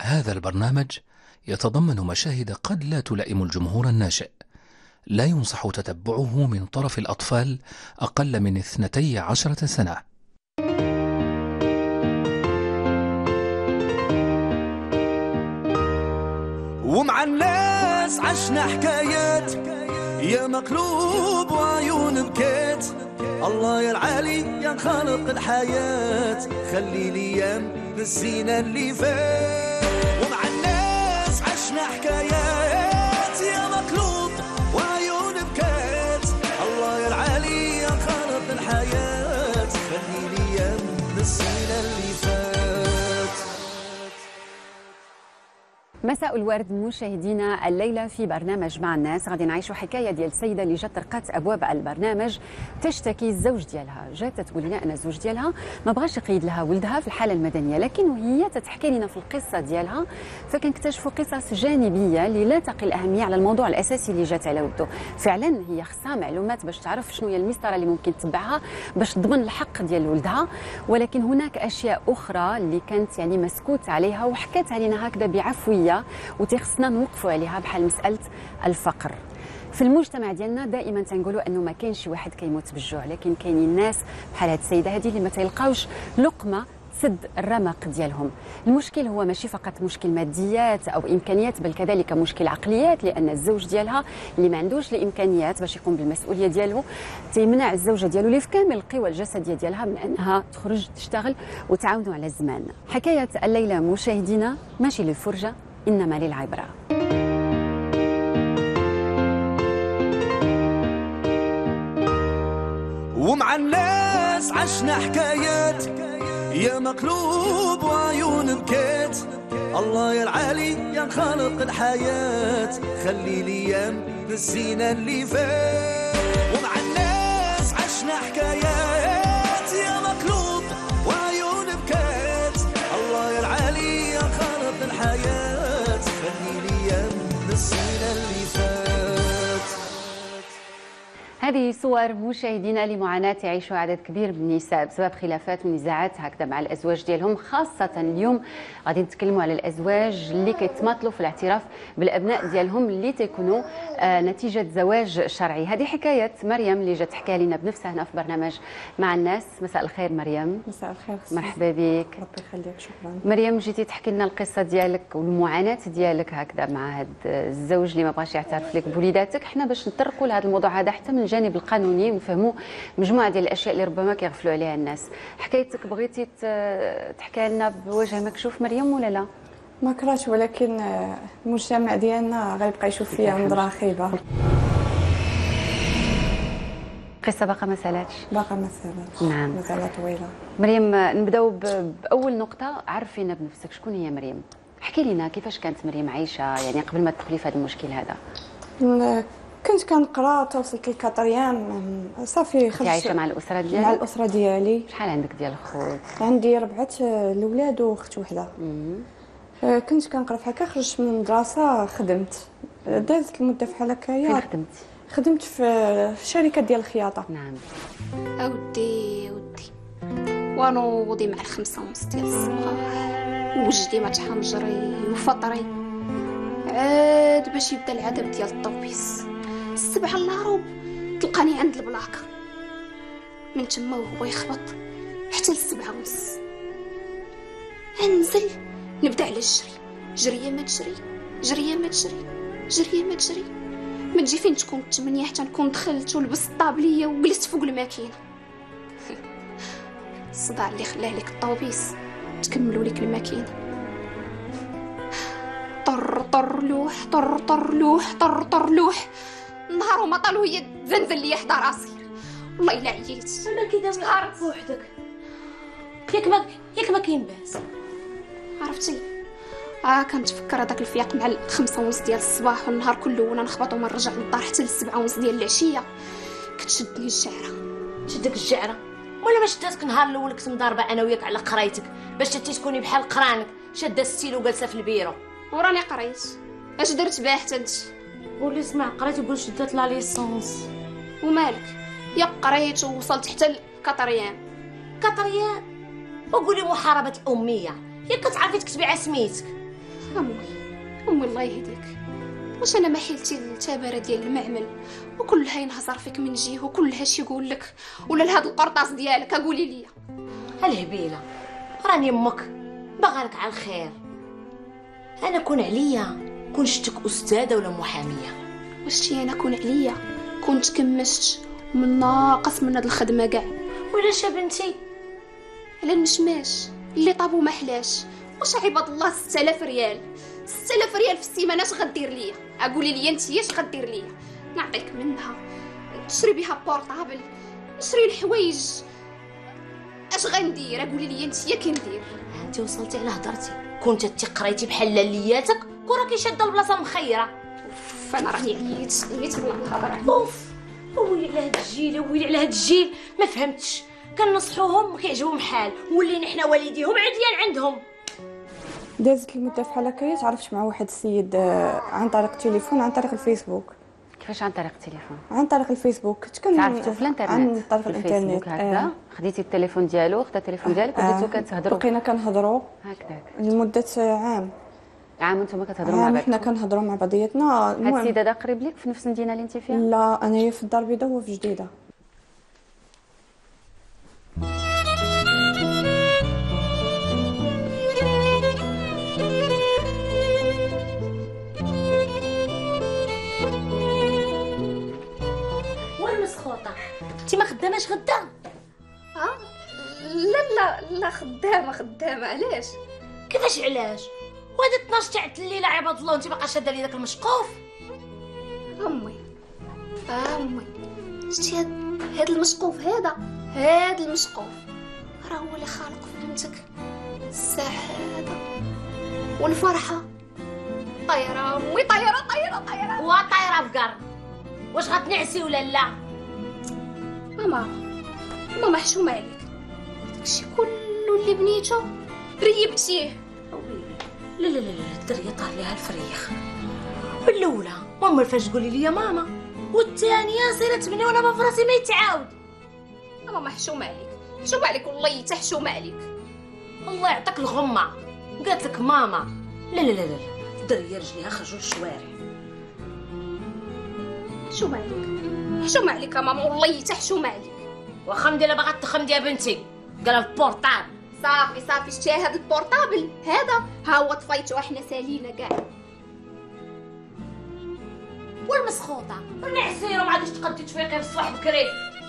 هذا البرنامج يتضمن مشاهد قد لا تلائم الجمهور الناشئ. لا ينصح تتبعه من طرف الأطفال أقل من 12 سنة. ومع الناس عشنا حكايات، يا مقلوب وعيون بكيت. الله يا العالي يا خالق الحياة، خلي ليام بالزينة اللي فات. ومع الناس عشنا حكايات، يا مقلوب وعيون بكيت. الله يا العالي يا خالق الحياة، خلي ليام بالزينة اللي فات. مساء الورد مشاهدينا، الليله في برنامج مع الناس غادي نعيشوا حكايه ديال السيده اللي جات طرقات ابواب البرنامج تشتكي الزوج ديالها. جات تقول لنا ان الزوج ديالها ما بغاش يقيد لها ولدها في الحاله المدنيه، لكن وهي تتحكي لنا في القصه ديالها فكنكتشفوا قصص جانبيه اللي لا تقل اهميه على الموضوع الاساسي اللي جات على وده. فعلا هي خصها معلومات باش تعرف شنو هي المسطره اللي ممكن تتبعها باش تضمن الحق ديال ولدها، ولكن هناك اشياء اخرى اللي كانت يعني مسكوت عليها وحكات علينا هكذا بعفويه وتخصنا نوقفوا عليها، بحال مسألة الفقر. في المجتمع ديالنا دائما تنقولوا انه ما كاينش شي واحد كيموت بالجوع، لكن كاينين ناس بحال هاد السيده هذه اللي ما تلقاوش لقمه تسد الرمق ديالهم. المشكل هو ماشي فقط مشكل ماديات او امكانيات، بل كذلك مشكل عقليات، لان الزوج ديالها اللي ما عندوش الامكانيات باش يقوم بالمسؤوليه ديالو تيمنع الزوجه ديالو اللي في كامل القوى الجسديه ديالها من انها تخرج تشتغل وتعاونوا على الزمان. حكايه الليله مشاهدينا ماشي للفرجه إنما للعبرة. ومع الناس عشنا حكايات، يا مقلوب وعيون بكيت. الله يا العالي يا خالق الحياة، خلي ليام بالزينة اللي فات. ومع الناس عشنا حكايات، يا مقلوب وعيون بكيت. الله يا العالي يا خالق الحياة، هذه صور مشاهدينا لمعاناة يعيشها عدد كبير من النساء بسبب خلافات ونزاعات هكذا مع الازواج ديالهم. خاصة اليوم غادي نتكلموا على الازواج اللي كيتماطلوا في الاعتراف بالابناء ديالهم اللي تيكونوا نتيجة زواج شرعي. هذه حكاية مريم اللي جات تحكيها لنا بنفسها هنا في برنامج مع الناس. مساء الخير مريم. مساء الخير. مرحبا بك. ربي يخليك. شكرا. مريم، جيتي تحكي لنا القصة ديالك والمعاناة ديالك هكذا مع هذا الزوج اللي ما بغاش يعترف لك بوليداتك. حنا باش نطرقوا لهذا الموضوع هذا حتى من الجانب القانوني ونفهموا مجموعه ديال الاشياء اللي ربما كيغفلوا عليها الناس. حكايتك بغيتي تحكي لنا بوجه مكشوف مريم ولا لا؟ ما كرهتش، ولكن المجتمع ديالنا غيبقى يشوف فيا نظره خايبه. قصه باقا ما سالاتش. باقا ما سالاتش. نعم، مازال طويله. مريم، نبداو باول نقطه. عرفينا بنفسك، شكون هي مريم؟ احكي لنا كيفاش كانت مريم عايشه يعني قبل ما تدخلي في هذا المشكل هذا. كنت كنقرا توصلت للكاتريام صافي خرجت. عايشه مع الاسره ديالك؟ مع الاسره ديالي. شحال عندك ديال الخوت؟ عندي 4 الاولاد واخت وحده. كنت كنقرا في هكا، خرجت من المدرسه خدمت، دازت المده بحال هكايا. فين خدمتي؟ خدمت في شركه ديال الخياطه. نعم. اودي ونوضي مع 5:30 ديال الصباح، وجدي ما تحنجري وفطري عاد باش يبدا العذاب ديال الطوبيس. 7 الا ربع تلقاني عند البلاكه، من تما وهو يخبط حتى 7:30. انزل نبدا على الجري، جريه ما تجري، جريه ما تجري، جريه ما تجري، ما تجي فين تكون 8 حتى نكون دخلت ولبست الطابليه وجلست فوق الماكينه. الصداع اللي خلاه لك الطوبيس تكملوا لك الماكينه. طر لوح، طر لوح، طر لوح، النهار وما طال وهي تزنزل لي حدا راسي. والله الا عييت. انا كي دابا عارف بوحدك، ياك ما كاين باس. عرفتي كنتفكر هذاك الفياق مع 5:30 ديال الصباح والنهار كله وانا نخبط وما نرجع للدار حتى 7:30 ديال العشيه. كتشدني الشعره. شدك الجعره ولا ما شداتك نهار الاول كنت مضاربه انا وياك على قرايتك باش تكوني بحال قرانك شاده الستيلو وجالسه في البيرو؟ وراني قريت. اش درت باه حتى انت؟ قولي اسمع، قريت وقول شدات لا ليسونس. ومالك؟ يا قريت ووصلت حتى الكاتريام. كاتريام؟ وقولي محاربه الاميه، ياك كتعرفي تكتبي على سميتك. امي الله يهديك، واش انا ما حيلتي التباره ديال المعمل وكلها ينهزر فيك من جهه وكلها شي يقول لك، ولا لهاد القرطاس ديالك قولي لي. الهبيله راني امك باغالك على الخير. انا كون عليا كون شتك استاذه ولا محاميه. واش شتي انا كون عليا كنت كمشت ومن ناقص من هاد الخدمه كاع. وعلاش يا بنتي؟ على المشماش اللي طابو ما حلاش. واش عباد الله 6000 ريال، 6000 ريال في السيمانه اش غدير ليا؟ قولي لي انت اش غدير ليا؟ نعطيك منها تشري بها بورطابل، نشري الحوايج، اش غندير؟ قولي لي انت كي ندير؟ انت وصلتي على هضرتي، كنت قريتي بحال لياتك كراكي شاده البلاصه مخيره. فانا راني عييت من الهضره. اوف ويلي على هاد الجيل، ويلي على هاد الجيل، ما فهمتش. كنصحوهم كيعجبهم حال، ولينا حنا والديهم عديان عندهم. دازت المده فحال هكايا تعرفت مع واحد السيد عن طريق التليفون، عن طريق الفيسبوك. كيفاش عن طريق التليفون؟ عن طريق الفيسبوك. كنت تعرفتوا في الانترنت؟ عن طريق الانترنت هكذا. خديتي التليفون ديالو، خدا التليفون ديالك وبديتو كتهضروا. بقينا كنهضروا هكذاك لمده عام. وانتم كتهضروا مع بعضكم؟ حنا كنهضروا مع بعضياتنا. هاد السيد هذا قريب ليك في نفس المدينه اللي انت فيها؟ لا، انايا في الدار البيضاء وهو في جديده. انت ما خداماش غدا؟ لا خدامه. علاش؟ كيفاش علاش؟ وهذا 12 تاع الليله عباد الله وانت باقا شاده لي داك المشقوف. امي شتي هاد المشقوف، هاد المشقوف راه هو اللي خالق في بنتك السعاده والفرحه. طايره امي، طايره وطايره بقر. واش غتنعسي ولا لا؟ ماما حشومه عليك، داكشي كله اللي بنيتو ريبتيه. لا الدريه طار ليها الفريخ. الاولى ماما فاش تقولي لي يا ماما، والثانيه سيره تبني وانا ما فراسي ما يتعاود. ماما حشومه عليك والله حتى حشومه عليك. الله يعطيك الغمه. قالت لك ماما لا الدريه رجليها خرجوا للشوارع. حشومه عليك ماما والله حتى حشومه عليك. واخا مديره باغا تخمدي يا بنتي. قال البورطابل. صافي شتي هذا البورطابل هذا ها هو طفيتو احنا سالينا كاع. والمسخوطه والنعسيره ما عادش تقدي تفيقي الصباح بكري.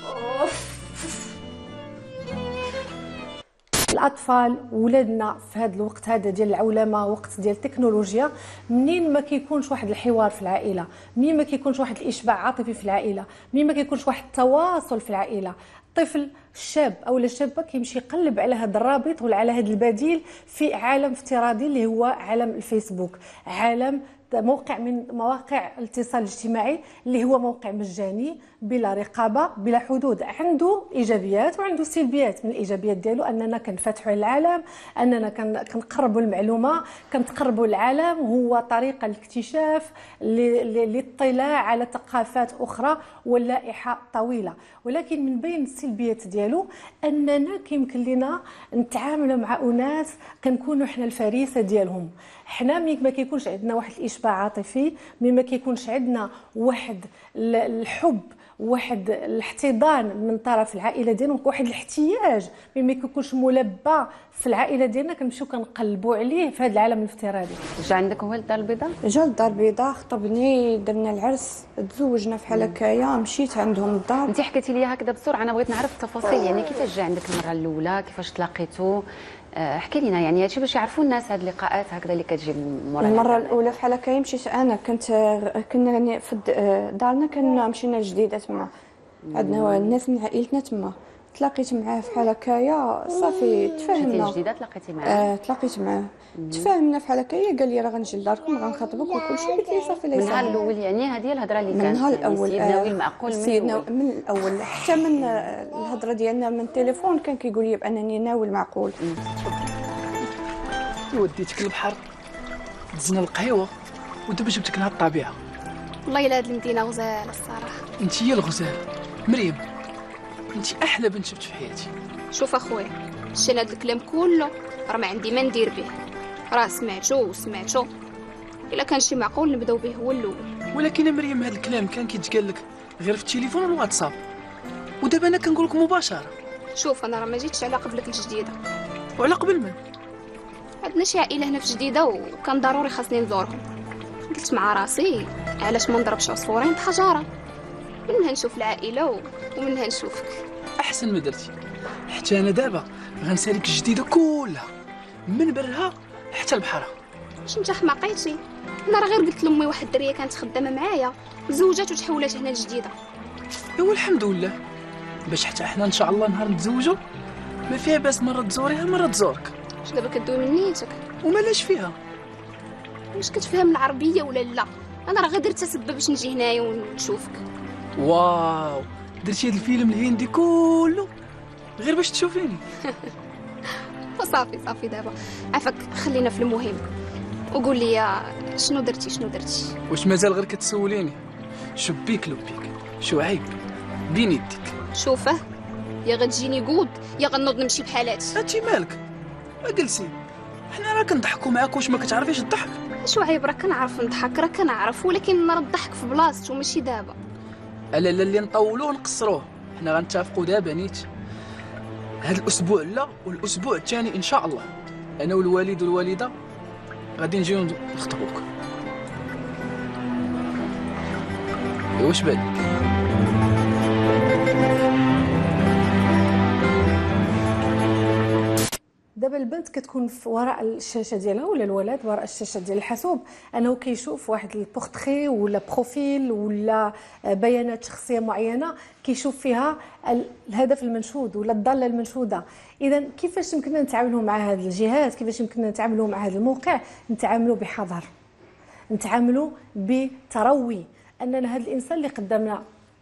الاطفال ولادنا في هذا الوقت هذا ديال العولمه، وقت ديال التكنولوجيا، منين ما كيكونش واحد الحوار في العائله، منين ما كيكونش واحد الاشباع عاطفي في العائله، منين ما كيكونش واحد التواصل في العائله، الطفل الشاب او الشابه كيمشي يقلب على هذا الرابط ولا على هذا البديل في عالم افتراضي اللي هو عالم الفيسبوك، عالم موقع من مواقع الاتصال الاجتماعي اللي هو موقع مجاني بلا رقابه بلا حدود. عنده ايجابيات وعنده سلبيات. من الايجابيات ديالو اننا كنفتحوا على العالم، اننا كنقربوا المعلومه، كنتقربوا العالم، هو طريقه للاكتشاف، للاطلاع على ثقافات اخرى واللائحه طويله. ولكن من بين السلبيات ديالو اننا كيمكن لنا نتعاملوا مع اناس كنكونوا حنا الفريسه ديالهم. حنا ملي ما كيكونش عندنا واحد الاشباع عاطفي، ملي ما كيكونش عندنا واحد الحب، واحد الاحتضان من طرف العائله ديالنا، واحد الاحتياج ملي ما كيكونش ملبى في العائله ديالنا، كنمشيو كنقلبوا عليه في هذا العالم الافتراضي. جا عندك هو للدار البيضاء؟ جا للدار البيضاء، خطبني، درنا العرس، تزوجنا في حال هكايا، مشيت عندهم الدار. انت حكيتي لي هكذا بسرعه، انا بغيت نعرف التفاصيل، يعني كيفاش جا عندك المره الاولى، كيفاش تلاقيتو، احكي لنا يعني هادشي باش يعرفوا الناس هاد اللقاءات هكذا اللي كتجي مورا. المره الاولى في حال هكايا مشيت انا، كنا في دارنا، كنا مشينا لجديده تما، عندنا الناس من عائلتنا تما، تلاقيت معاه في حال هكايا، صافي تفاهمنا. جديده تلاقيتي معاه؟ تلاقيت معاه، تفاهمنا في حال هكايا، قال لي راه غنجي لداركم غنخطبك وكل شيء. قلت ليه صافي. من النهار الاول يعني هذه الهضره اللي كانت من النهار الاول سيدنا المعقول من الاول حتى من الهضره ديالنا من التليفون كان كيقول لي بانني ناوي المعقول. وديتك للبحر، دزنا القهيوه، ودابا جبتك لهاد الطبيعه. والله الا هاد المدينه غزاله الصراحه. انت هي الغزاله مريم، انت احلى بنت شفت في حياتي. شوف اخويا، شتي هاد الكلام كله راه ما عندي ما ندير به، راه سمعتو الا كان شي معقول نبداو به هو الاول. ولكن مريم هذا الكلام كان كيتقال لك غير في التليفون والواتساب، ودابا انا كنقول لك مباشره. شوف انا راه ما جيتش على قبلك الجديده. وعلى قبل من؟ عندنا شي عائله هنا في جديده وكان ضروري خاصني نزورهم. قلت مع راسي علاش ما نضربش عصفورين بحجره، منها نشوف العائله ومنها نشوفك. احسن ما درتي، حتى انا دابا غنسالك الجديده كلها من برها حتى البحر. واش نتا حماقيتي؟ انا راه غير قلت لامي واحد الدريه كانت خدامه معايا تزوجات وتحولات هنا الجديده. ايوا الحمد لله، باش حتى احنا ان شاء الله نهار نتزوجوا ما فيها باس مره تزوريها مره تزورك. واش دابا كدوي من نيتك؟ ومالاش فيها؟ واش كتفهم العربيه ولا لا؟ انا راه غير درت سبب باش نجي هنايا ونشوفك. واو، درتي هذا الفيلم الهندي كله غير باش تشوفيني؟ صافي دابا عافاك، خلينا في المهم وقول لي شنو درتي. واش مازال غير كتسوليني؟ شو بيك لبيك، شو عيب بين يديك؟ شوفه يا غتجيني قود يا غنوض نمشي بحالاتي. هاتي مالك اجلسي، حنا راه كنضحكوا معاك، واش ما كتعرفيش الضحك؟ شو عيب؟ راه كنعرف نضحك، راه كنعرف، ولكن راه الضحك في بلاصتو ماشي دابا. الا اللي نطولوه ونقصروه، حنا غنتفقوا دابا نيت هذا الاسبوع لا والاسبوع الثاني ان شاء الله انا والوالد والوالده غادي نجيو نخطبوك. واش بالك؟ دابا البنت كتكون في وراء الشاشه ديالها ولا الولد وراء الشاشه ديال الحاسوب، انه كيشوف واحد البورتري ولا بروفيل ولا بيانات شخصيه معينه كيشوف فيها الهدف المنشود ولا الضاله المنشوده. اذا كيفاش يمكننا نتعاملوا مع هذه الجهات؟ كيفاش يمكننا نتعاملوا مع هذا الموقع؟ نتعاملوا بحذر، نتعاملوا بتروي اننا هذا الانسان اللي قدامنا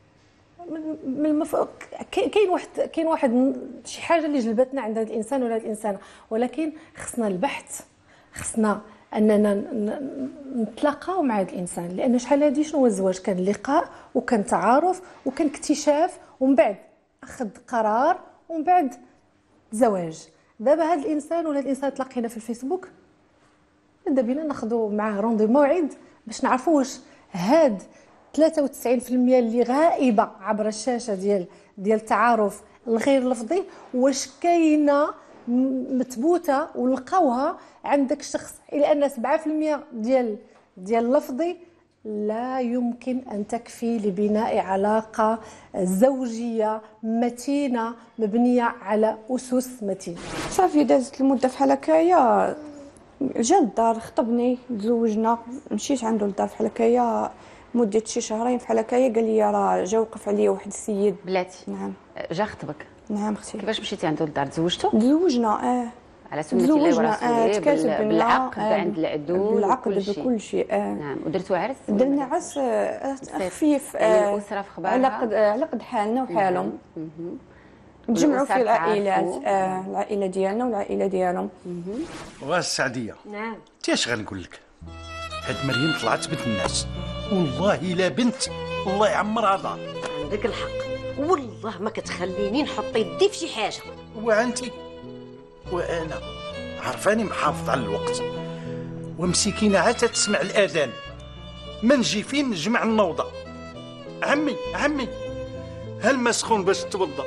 كاين واحد شي حاجه اللي جلبتنا عند هذا الانسان ولا هذه الانسانه، ولكن خصنا البحث، خصنا اننا نتلاقاو مع هذا الانسان، لان شحال هادي شنو هو الزواج؟ كان لقاء وكان تعارف وكان اكتشاف ومن بعد اخذ قرار ومن بعد زواج. دابا هذا الانسان ولا هذا الانسان تلاقينا في الفيسبوك، ماذا بينا ناخذوا معاه روندي موعد باش نعرفوا واش هاد 93% اللي غائبه عبر الشاشه ديال التعارف الغير لفظي واش كاينه مثبوته ولقاوها عندك الشخص، الا ان 7% ديال اللفظي لا يمكن ان تكفي لبناء علاقه زوجيه متينه مبنيه على اسس متينه. صافي دازت المده بحال هكايا، جا للدار خطبني تزوجنا، مشيت عنده للدار بحال هكايا مده شي شهرين بحال هكايا، قال لي راه جا وقف عليا واحد السيد. بلاتي نعم جا خطبك؟ نعم اختي. كيفاش مشيتي عنده للدار؟ تزوجتوا؟ تزوجنا على سنة الله ورسوله، بالعقد عند العدو بالعقد بكل شيء. نعم. ودرتوا عرس؟ درنا عرس خفيف، يعني الأسرة في خبارها على قد حالنا وحالهم. نجمعوا في العائلات، العائله ديالنا والعائله ديالهم. والسعديه نعم. اش غنقول لك، هاد مريم طلعت بنت الناس، والله الا بنت الله يعمرها دار. عندك الحق، والله ما كتخليني نحط يدي في شي حاجه. وانتي وانا عرفاني محافظ على الوقت، ومسكينه عاد تسمع الاذان، ما نجي فين نجمع النوضه. عمي هل مسخون باش تتوضا؟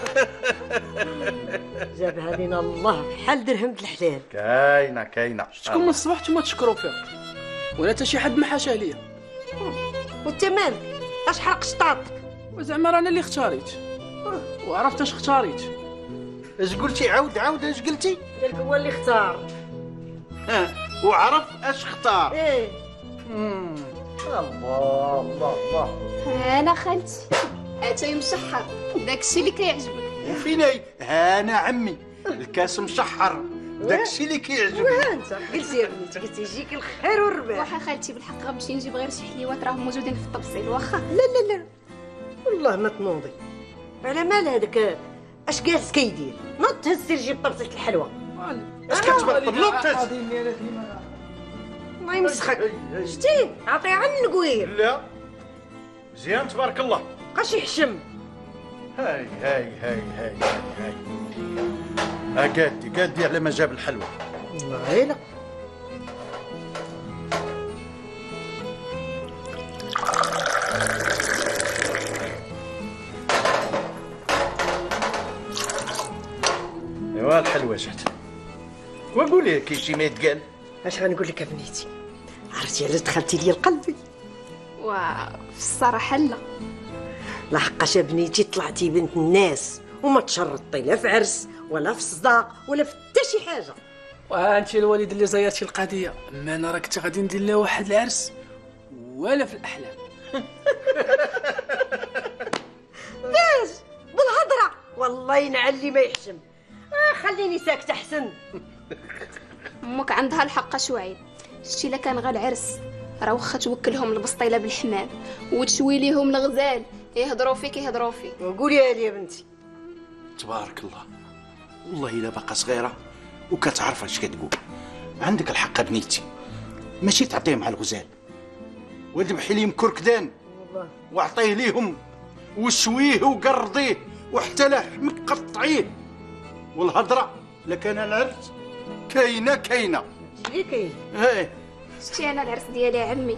جابها لينا الله بحال درهم الحلال. كاينه شكون من الصباح نتوما تشكروا فيها ولا حتى شي حد ما حاشا عليا. وانت مالك؟ اش حرق شطاطك؟ وزعما رانا اللي اختاريت وعرفت اش اختاريت. اش قلتي؟ عاود اش قلتي؟ قالك هو اللي اختار. وعرف اش اختار. ايه. الله انا خالتي اتاي مشحر، داكشي اللي كيعجبك. وفيني انا عمي الكاس مشحر، داكشي اللي كيعجبك. وانت قلتي يا بنتي، قلتي يجيك الخير والربح. واخا خالتي بالحق غنمشي نجيب غير شي حليوات راهم موجودين في الطبسيل. واخا لا والله ما تنوضي. على مال هذاك اش جالس كيدير؟ نوض تهز سير جيب طبسة الحلوى. اش كتبطل؟ نوض الله يمسخك. شتي عطي عن القوير. لا مزيان تبارك الله. بقاش يحشم. هاي قادي على ما جاب الحلوى. والله لا قولي كاين شي ما يتقال. اش غنقول لك بنيتي؟ عرفتي علاش دخلتي لي لقلبي؟ وفي الصراحه لا. لحقاش بنيتي طلعتي بنت الناس وما تشرطي لا في عرس ولا في صداق ولا في حتى شي حاجه. وانت الوالد اللي زيرتي القضيه، اما انا راه كنت غادي ندير لها واحد العرس ولا في الاحلام. باش بالهضره والله ينعل اللي ما يحشم. خليني ساكته احسن. امك عندها الحق شوعيب. شتي الا كان غير العرس راه واخا توكلهم البسطيله بالحمام وتشوي ليهم الغزال يهضروا فيك يهضروا فيك. قوليها لي يا بنتي. تبارك الله، والله الا باقا صغيره وكتعرف اش كتقول. عندك الحق بنيتي، ماشي تعطيه مع الغزال، وذبحي ليهم كركدان واعطيه ليهم وشويه وقرضيه وحتى لحمك قطعيه. والهضره لكان العرس كاينه شنو كاين؟ شتي انا العرس ديالي عمي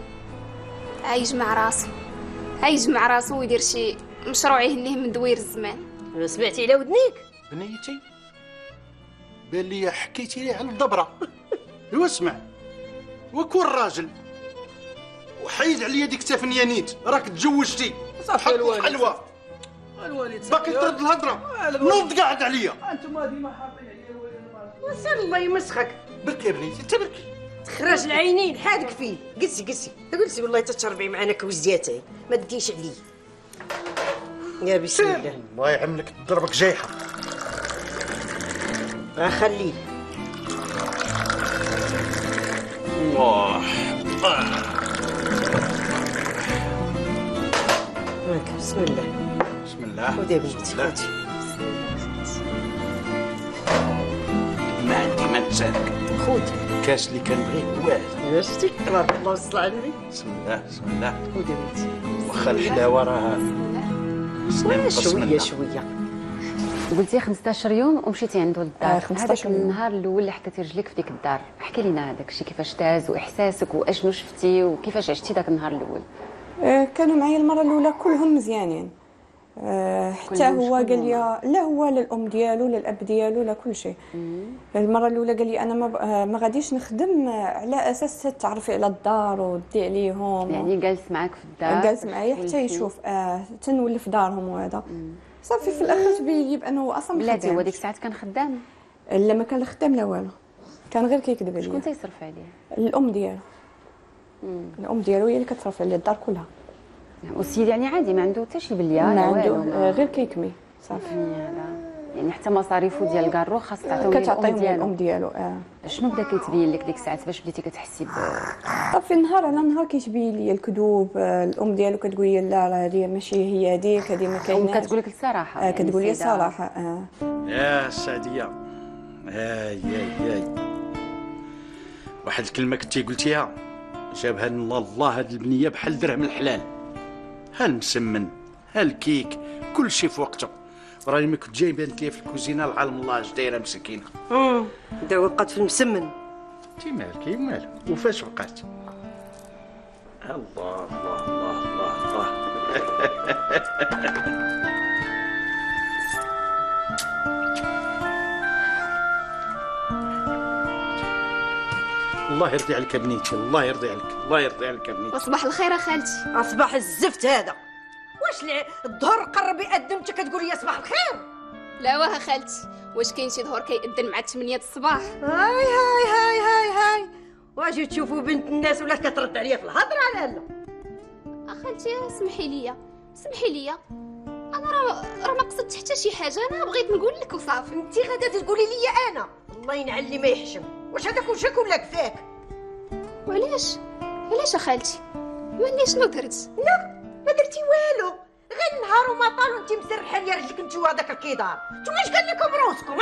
يجمع راسو ويدير شي مشروع يهنيه من دوير الزمان. سمعتي على ودنيك بنيتي؟ بان لي حكيتي لي على الضبره. ايوا اسمع، وكون راجل وحيد عليا ديك التفنيانيت، راك تزوجتي صافي الوالد. حلوه الوالد باقي ترد الهضره، نوض قاعد عليا. انتم ديما حاطين عليا الوالد. وسال الله يمسخك. بركي يا بنيتي، انت بركي. تخرج العينين حادك فيه. قلسي والله تتشربي معنا كوزياتي ما تديش علي. يا بسم الله. الله يعملك تضربك جايحه. خليه. الله بسم الله. بسم الله. خذي يا بنتي خذي. ما عندي ما نسالك. خذي كاس اللي كنبغيه واحد. شتي تبارك الله وصل على النبي. بسم الله بسم الله. خذي يا بنتي. واخا الحلاوه راه شويه. قلتي 15 يوم ومشيتي عنده للدار. 15 هذاك يوم. النهار الاول اللي حطيتي رجليك في ديك الدار، احكي لينا هذاك الشيء كيفاش داز واحساسك واشنو شفتي وكيفاش عشتي ذاك النهار الاول. كانوا معايا المره الاولى كلهم مزيانين. حتى هو قال لي لا، هو لا الام ديالو لا الاب ديالو لا كل شيء. المره الاولى قال لي انا ما غاديش نخدم على اساس تعرفي على الدار ودي عليهم. يعني جالس معاك في الدار؟ جالس معايا حتى يشوف تنولف دارهم وهذا. صافي في الاخر تبين لي بانه اصلا ما بلاتي. هو خدامش. ديك الساعات كان خدام؟ لا ما كان خدام لا والو، كان غير كيكذب عليا. شكون تيصرف عليه؟ الام ديالو. الام ديالو هي اللي كتصرف على الدار كلها. والسيد يعني عادي ما عنده حتى شي بليه؟ ما عنده غير كيكمي صافي. يعني حتى مصاريفه ديال الكارو خاص تعطيو كتعطيهم للام ديالو. شنو بدا كيتبين لك ديك الساعات باش بديتي كتحسي صافي نهار على نهار كيتبين لي الكذوب. الام ديالو كتقول لي لا راه هذه ماشي هي هذيك، هذه ما كايناش. كتقول لك الصراحه؟ كتقول لي الصراحه. يا السعديه. هاي واحد الكلمه كنتي قلتيها جابها لنا الله. هاد البنيه بحال درهم الحلال، ها المسمن ها الكيك كل شيء في وقته. راني ما كنت جايبه لك في الكوزينه العالم الله اش دايره مسكينه. دابا وقعت في المسمن. انتي مالك مالك وفاش وقعت؟ الله الله الله الله. الله يرضي عليك يا بنيتي، الله يرضي عليك، الله يرضي عليك يا بنيتي. وصباح الخير خالتي. اصبح الزفت هذا. واش الظهر قرب يأذن انت كتقول لي صباح الخير؟ لا واه خالتي، واش كاين شي ظهر كيأذن مع 8 الصباح؟ هاي واجي تشوفوا بنت الناس ولا كترد عليا في الهضره على لا. خالتي سمحي لي انا راه ما قصدت حتى شي حاجه، انا بغيت نقول لك وصافي. انت غادا تقولي لي انا الله ينعل لي ما يحشم. واش هذاك وشك ولا كفاك؟ وعلاش يا خالتي؟ مالي شنو درت؟ لا ما درتي والو، غير نهار وما طال وانت مسرحه لي رجلك انت وهذاك الكيدار. نتوما اش قال لكم روسكم؟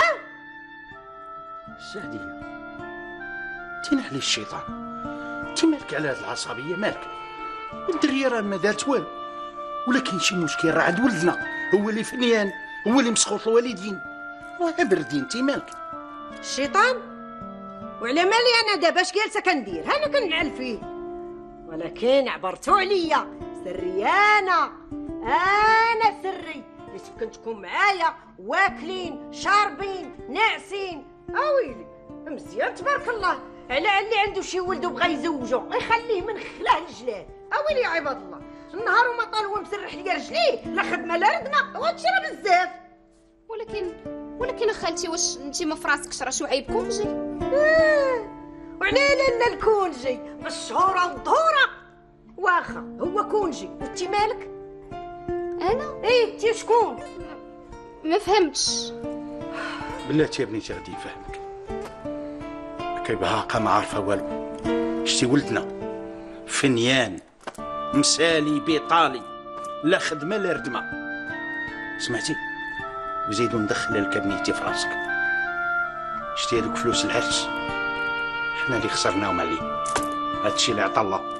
السعديه تنحلي الشيطان، انت مالك على هاد العصبيه مالك؟ الدريه راه ما دارت والو، ولا كاين شي مشكل راه عند ولدنا هو اللي فنيان، هو اللي مسخوط الوالدين. راه بردين انت مالك؟ الشيطان وعلى مالي انا دابا اش جالسه كندير؟ انا كنعل فيه، ولكن عبرتوا عليا سري. انا سري اللي كنتكم معايا واكلين شاربين ناعسين. اويلي مزيان تبارك الله. على اللي عنده شي ولد وبغى يزوجو يخليه من خلاه الجلال. اويلي يا عباد الله، النهار وما طال هو مسرح ليا رجليه، لا خدمه لا ردمه، وهادشي راه بزاف. ولكن خالتي، واش انت ما فراسكش راه شو عيب كونجي؟ وعلى لا الكونجي بالشهوره والظهوره، واخا هو كونجي وانت مالك؟ انا انت شكون؟ ما فهمتش. بلاتي يا بنيتي غادي يفهمك. كيبهاقه ما عارفه والو. شتي ولدنا فنيان مسالي بيطالي، لا خدمه لا ردمه. سمعتي؟ وزيدوا ندخل لك بنيتي في راسك. شتي هذوك فلوس العرس حنا اللي خسرناهم عليه، هادشي اللي عطا الله.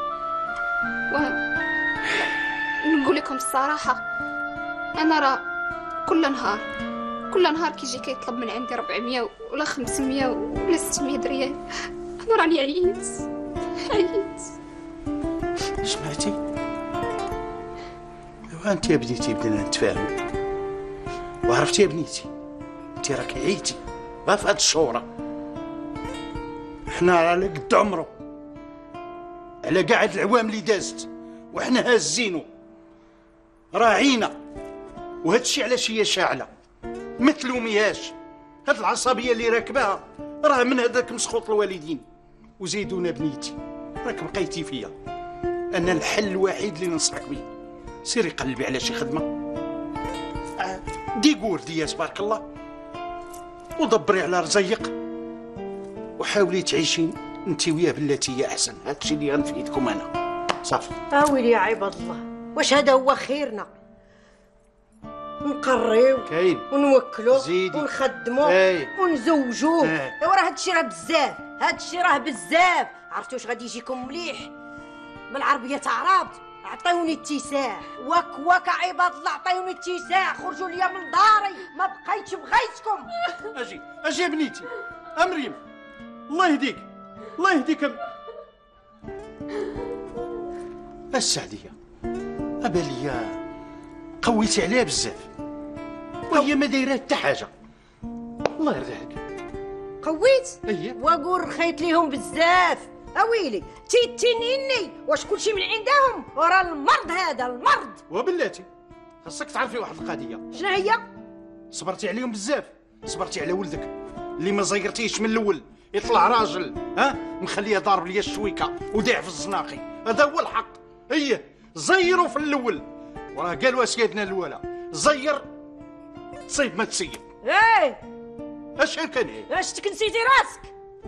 نقول لكم الصراحه، انا راه كل نهار كيجي كيطلب من عندي 400 ولا 500 ولا 600 ريال. انا راني عييت. سمعتي؟ وانت يا بنيتي بدينا نتفاهموا، وعرفتي يا بنيتي انت راكي عييتي غير في هاد الشهوره. حنا على قد عمرو، على كاع هاد العوام اللي دازت وحنا هازينو راعينا، وهاد الشي علاش هي شاعله. ما تلوميهاش، هاد العصبيه اللي راكباها راه من هذاك مسخوط الوالدين. وزيدونا بنيتي راك بقيتي فيا، انا الحل الوحيد اللي ننصحك به، سيري قلبي على شي خدمه ديكور دياس بارك الله، ودبري على رزيق، وحاولي تعيشي انت وياه بالتي هي احسن. هادشي اللي غنفيدكم انا صافي. اويلي يا عباد الله، واش هذا هو خيرنا؟ نقريو كاين ونوكلو زيدي ونخدمو ونزوجوه. ايوا راه هادشي راه بزاف، هادشي راه بزاف. عرفتوا واش غادي يجيكم مليح؟ بالعربيه تعراب عطيوني اتساع. واك عباد الله، عطيوني اتساع، خرجوا ليا من داري، ما بقيتش بغيتكم. اجي يا بنيتي مريم، الله يهديك الله يهديك. السعديه اباليا قويتي عليها بزاف وهي ما دايره حتى حاجه. الله يرضي عليك. قويت وقول رخيت ليهم بزاف. اويلي تيتنيني، واش كلشي من عندهم؟ ورا المرض هذا المرض. وبلاتي خاصك تعرفي واحد القضيه. شنو هي؟ صبرتي عليهم بزاف، صبرتي على ولدك اللي ما زيرتيش من الاول، يطلع راجل مخليه ضارب ليا الشويكه وداع في الزناقي. هذا هو الحق. زيروا في الاول، وراه قالوا سيادنا الاولى زير تصيب ما تسيب. اش كان اش تكنسيتي راسك؟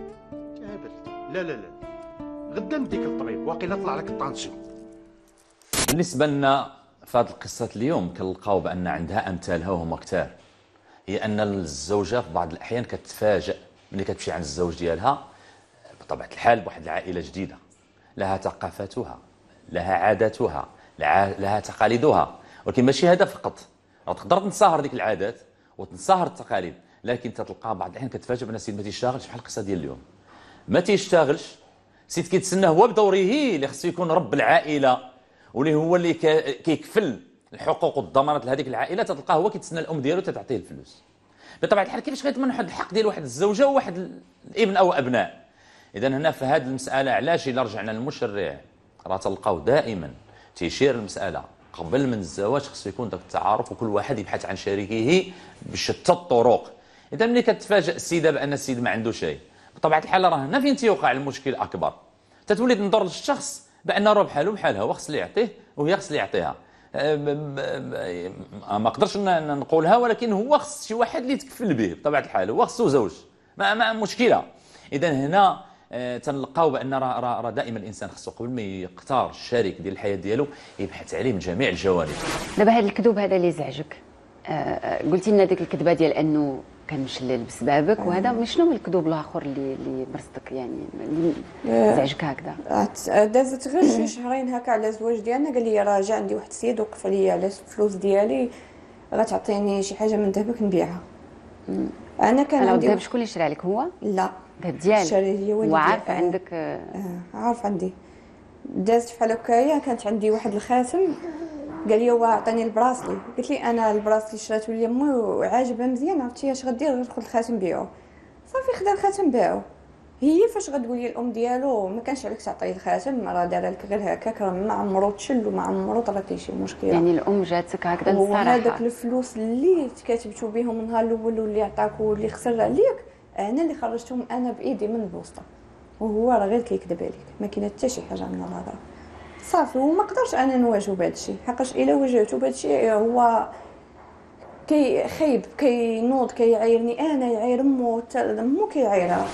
لا غدا نديك للطبيب، واقيلا طلع لك الطانسيون. بالنسبه لنا في هذه القصه اليوم كنلقاو بان عندها امثالها وهما كثار. هي ان الزوجه في بعض الاحيان كتتفاجئ ملي كتمشي عند الزوج ديالها بطبيعه الحال بواحد العائله جديده، لها ثقافتها، لها عاداتها، لها تقاليدها، ولكن ماشي هذا فقط. تقدر تنصهر ديك العادات وتنصهر التقاليد، لكن تتلقى بعض الاحيان كتفاجئ بان السيد ما تيشتغلش بحال القصه ديال اليوم. ما تيشتغلش، السيد كيتسنى هو بدوره اللي خصو يكون رب العائله، واللي هو اللي كيكفل الحقوق والضمانات لهذيك العائله. تتلقاه هو كيتسنى الام ديالو تعطيه الفلوس. بطبيعه الحال كيفاش غيضمن واحد الحق ديال واحد الزوجه وواحد الابن او ابناء؟ اذا هنا في هذه المساله علاش الا رجعنا للمشرع راه تلقاو دائما تيشير المساله قبل من الزواج خصو يكون ذاك التعارف، وكل واحد يبحث عن شريكه بشتى الطرق. اذا ملي كتفاجئ السيده بان السيد ما عنده شيء، بطبيعه الحال راه هنا فين تيوقع المشكل اكبر. تتولي تنظر للشخص بان راه بحاله بحالها، هو خص اللي يعطيه وهي خص اللي يعطيها. ما قدرش نقولها، ولكن هو خص شي واحد اللي يتكفل به بطبيعه الحال، هو خصو زوج ما مشكله. اذا هنا تنلقاو بان راه دائما الانسان خصو قبل ما يختار الشريك ديال الحياه ديالو يبحث عليه من جميع الجوانب. دابا هذا الكذوب هذا اللي زعجك، قلتي لنا ديك الكذبه ديال انه كان مشلل بسببك، وهذا شنو هو الكذوب الاخر اللي برصدك يعني اللي زعجك هكذا؟ دازت غير شي شهرين هكا على الزواج ديالنا، قال لي راه جا عندي واحد السيد وقف عليا على الفلوس ديالي، غتعطيني شي حاجه من ذهبك نبيعها. انا كان عندي الذهب شكون اللي شرى لك؟ هو؟ لا الذهب ديالك شري لي والدي. وعارف عندك؟ عارف عندي. دازت بحال هكايا، كانت عندي واحد الخاتم قال لي هو عطاني البراسلي، قلت لي انا البراسلي شريته لامي وعاجبها مزيان، عرفتي اش غدير؟ غير خذ الخاتم بيعو. صافي خدا الخاتم باعو. هي فاش غتقول لي الام ديالو ما كانش عليك تعطيه الخاتم، راه دار لك غير هكاك، راه ما عمرو تشل وما عمرو طرات ليه شي مشكله. يعني الام جاتك هكذا الصراحه، وهذاك الفلوس اللي تكاتبتو بهم النهار الاول واللي عطاك واللي خسر عليك انا اللي خرجتهم انا بايدي من البوسطه، وهو راه غير كيكذب عليك، ما كاينه حتى شي حاجه من الهضره صافي. وما قدرش انا نواجهو بهذا الشيء، حقاش الا واجهته بهذا الشيء هو كيخيب كينوض كيعايرني انا، يعاير امو، حتى امو كيعايرها.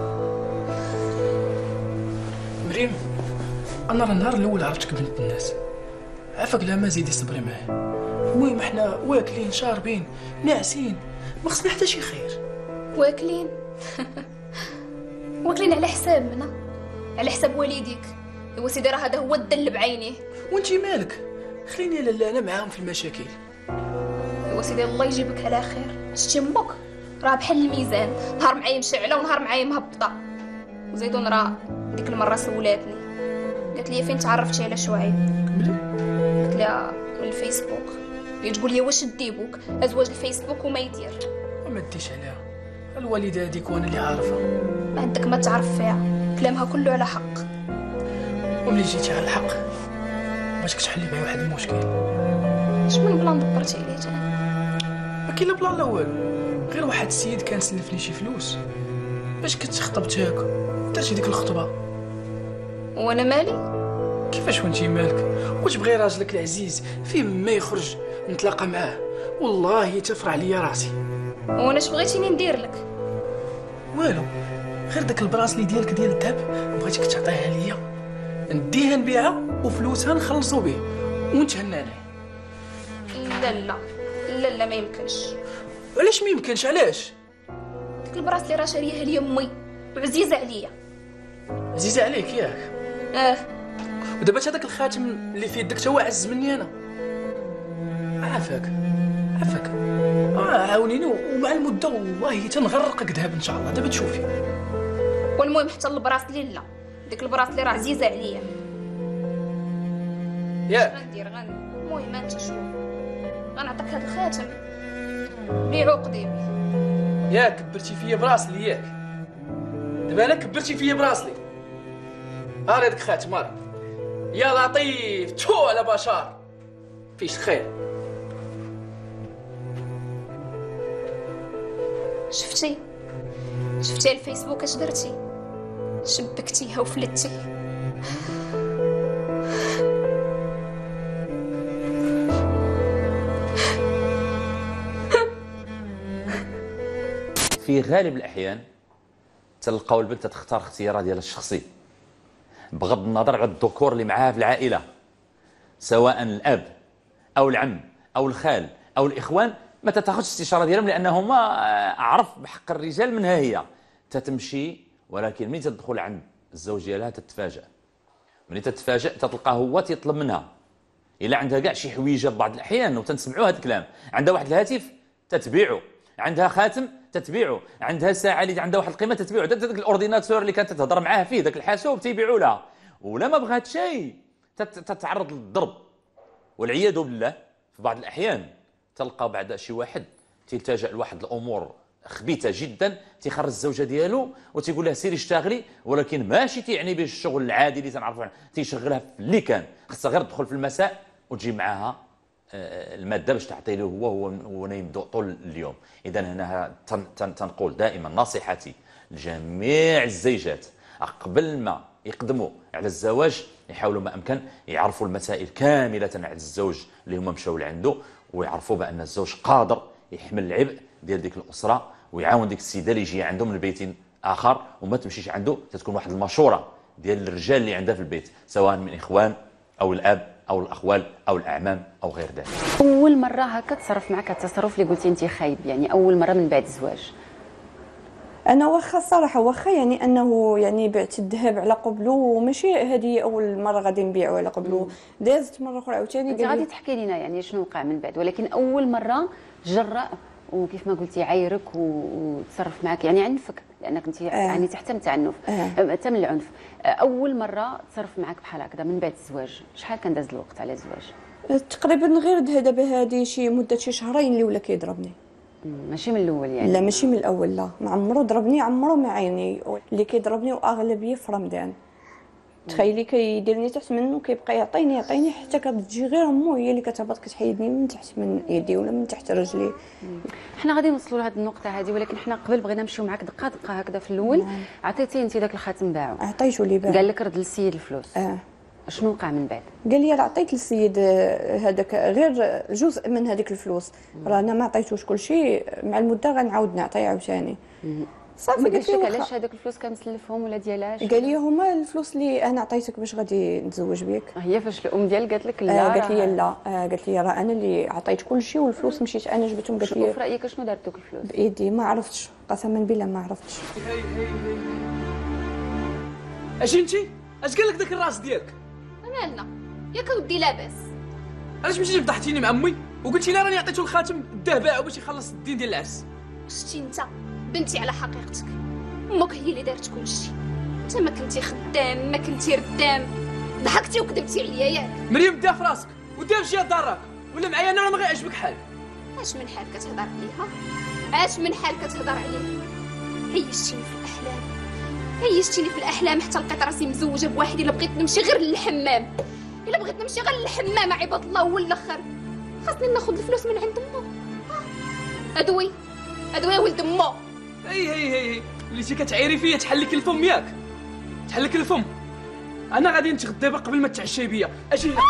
مريم، انا النهار الاول عرفتك بنت الناس، عافاك لا ما زيدي صبري معايا. المهم حنا واكلين شاربين ناعسين، ما خصنا حتى شي خير. واكلين واكلين على حسابنا، على حساب والديك. ايوا سيدي راه هذا هو الدل بعينيه. وانتي مالك؟ خليني لالا انا معاهم في المشاكل. ايوا سيدي الله يجيبك على خير. شتي امك راه بحال الميزان، نهار معايا مشعله ونهار معايا مهبطه. وزيدون راه ديك المره سولاتني قالت لي فين تعرفتي على شعيب؟ قلت لها من الفيسبوك. هي تقول لي واش ديبوك ازواج الفيسبوك وما يدير. ما ديش عليها الوالده هذيك وانا اللي عارفه. ما عندك ما تعرف فيها، كلامها كله على حق. وملي جيتي على الحق بغيتك تحلي معايا واحد المشكل. اش من بلان دبرتي عليه تا؟ ما كاين لا بلان لا والو، غير واحد السيد كان سلفني شي فلوس باش كنت خطبتك، درتي ديك الخطبه. وانا مالي؟ كيفاش وانتي مالك؟ وتبغي راجلك العزيز فيه ما يخرج نتلاقى معاه، والله تفرع عليا راسي. وانا اش بغيتيني ندير لك؟ والو، غير داك البراسلي ديالك ديال الذهب بغيتك تعطيها ليا، نديها نبيعها وفلوسها نخلصوا به ونتهنى انا. لا لا لا لا ما يمكنش. علاش ما يمكنش؟ علاش؟ ديك البراسلي راه شاريها لي امي وعزيزه عليا. عزيزه عليك ياك؟ ودابا هذاك الخاتم اللي في يدك تا هو عز مني انا. عافاك عاونيني، ومع المده والله تنغرقك ذهب ان شاء الله. دابا تشوفي. والمهم حتى البراسلي لا، ديك البراسلي راه عزيزه عليا. ياك غندير المهم انت شوف، غنعطيك هذا الخاتم بيعو قديمي. ياك كبرتي فيا براسلي ياك، دابا انا كبرتي فيا براسلي. هاري هذاك الخاتم هاري. يا لطيف تو على بشار فيش خير. شفتي على الفيسبوك اش درتي؟ شبكتيها وفلتي. في غالب الأحيان تلقاو البنت تختار اختيارها ديالها الشخصي بغض النظر على الذكور اللي معاها في العائلة، سواء الأب أو العم أو الخال أو الإخوان. ما تتاخذش استشارة ديالهم لأنهم أعرف بحق الرجال منها هي تتمشي، ولكن ملي تدخل عند الزوج ديالها تتفاجأ. ملي تتفاجأ تتلقاه هو تيطلب منها إلا عندها كاع شي حويجة بعض الأحيان، وتنسمعوا هذا الكلام. عندها واحد الهاتف تتبيعه، عندها خاتم تتبيعه، عندها ساعه اللي عندها واحد القيمه تتبيعه، داك الاورديناتور اللي كانت تهضر معاه فيه داك الحاسوب تيبيعوا لها. ولا ما بغات شيء تتعرض للضرب والعياذ بالله. في بعض الاحيان تلقى بعد شي واحد تلتجأ لواحد الامور خبيثه جدا، تيخرج الزوجه ديالو وتيقول لها سيري اشتغلي، ولكن ماشي تيعني به الشغل العادي اللي تنعرفوا، تيشغلها في اللي كان خصها غير تدخل في المساء وتجي معاها الماده باش تعطي له هو نايم طول اليوم. اذا هنا تنقول دائما نصيحتي لجميع الزيجات قبل ما يقدموا على الزواج يحاولوا ما امكن يعرفوا المسائل كامله على الزوج اللي هما مشاو لعنده، ويعرفوا بان الزوج قادر يحمل العبء ديال ديك الاسره ويعاون ديك السيده اللي يجي عندهم من بيت اخر، وما تمشيش عنده. تتكون واحد المشوره ديال الرجال اللي عندها في البيت، سواء من اخوان او الاب او الاخوال او الاعمام او غير ذلك. اول مره هكا تصرف معك التصرف اللي قلتي انت خايب، يعني اول مره من بعد الزواج؟ انا واخا الصراحه واخا يعني انه يعني بعت الذهب على قبله، وماشي هذه اول مره غادي نبيعو على قبله، دازت مره اخرى عاوتاني انت غادي تحكي لنا يعني شنو وقع من بعد، ولكن اول مره جرأ وكيف ما قلتي عايرك وتصرف معك يعني عنفك، لانك انت يعني تحت التعنف حتى من العنف. اول مره تصرف معك بحال هكذا من بعد الزواج، شحال كان داز الوقت على الزواج؟ تقريبا غير دابا هذه شي مده شي شهرين اللي ولا كيضربني. ماشي من الاول يعني؟ لا ماشي من الاول، لا ما عمرو ضربني، عمرو ما عيني. اللي كيضربني واغلبيه في رمضان. تخيلي كيديرني تحت منه كيبقى يعطيني حتى كتجي غير امو هي اللي كتهبط كتحيدني من تحت من يدي ولا من تحت رجلي. حنا غادي نوصلوا لهاد النقطه هذه، ولكن حنا قبل بغينا نمشيو معاك دقه هكذا في الاول. عطيتيه انت داك الخاتم باعو؟ عطيته ليه باع. قال لك رد للسيد الفلوس. شنو وقع من بعد؟ قال لي راه عطيت للسيد هذاك غير جزء من هذيك الفلوس، راه انا ما عطيتوش كلشي، مع المده غنعاود نعطيه عاوتاني. صافي قلت لك علاش هذوك الفلوس كنسلفهم ولا ديالاش؟ قال لي هما الفلوس اللي انا عطيتك باش غادي نتزوج بك. هي فاش الام ديال قالت لك لا؟ قالت لي لا، قالت لي راه انا اللي عطيت كلشي والفلوس مشيت انا جبتهم. قالت لي في رايك شنو دارت دوك الفلوس؟ بايدي ما عرفتش، قسما بالله ما عرفتش. اش انتي؟ اش قال لك داك الراس ديالك؟ مالنا ياك اودي لاباس. علاش مشيتي فضحتيني مع امي وقلتي لي راني عطيتو الخاتم الذهب باعو باش يخلص الدين ديال العرس؟ شتي انت بنتي على حقيقتك، امك هي اللي دارت كلشي، انت ما كنتي خدام ما كنتي ردام، ضحكتي وكذبتي عليا ياك. مريم ديها في راسك وديها في جهه دارك، ولا معايا انا ما غيعجبك حال. اش من حال كتهضر عليها؟ اش من حال كتهضر عليها؟ هيشتيني في الاحلام، هيشتيني في الاحلام حتى لقيت راسي مزوجه بواحد الا بغيت نمشي غير للحمام، الا بغيت نمشي غير للحمام عباد الله. هو الاخر خاصني ناخذ الفلوس من عند امو. ادوي ولد امو. هي وليتي كتعيري فيا تحل لك الفم ياك، تحل لك الفم. انا غادي نتغدى دابا قبل ما تعشي بيا. اجي هنا.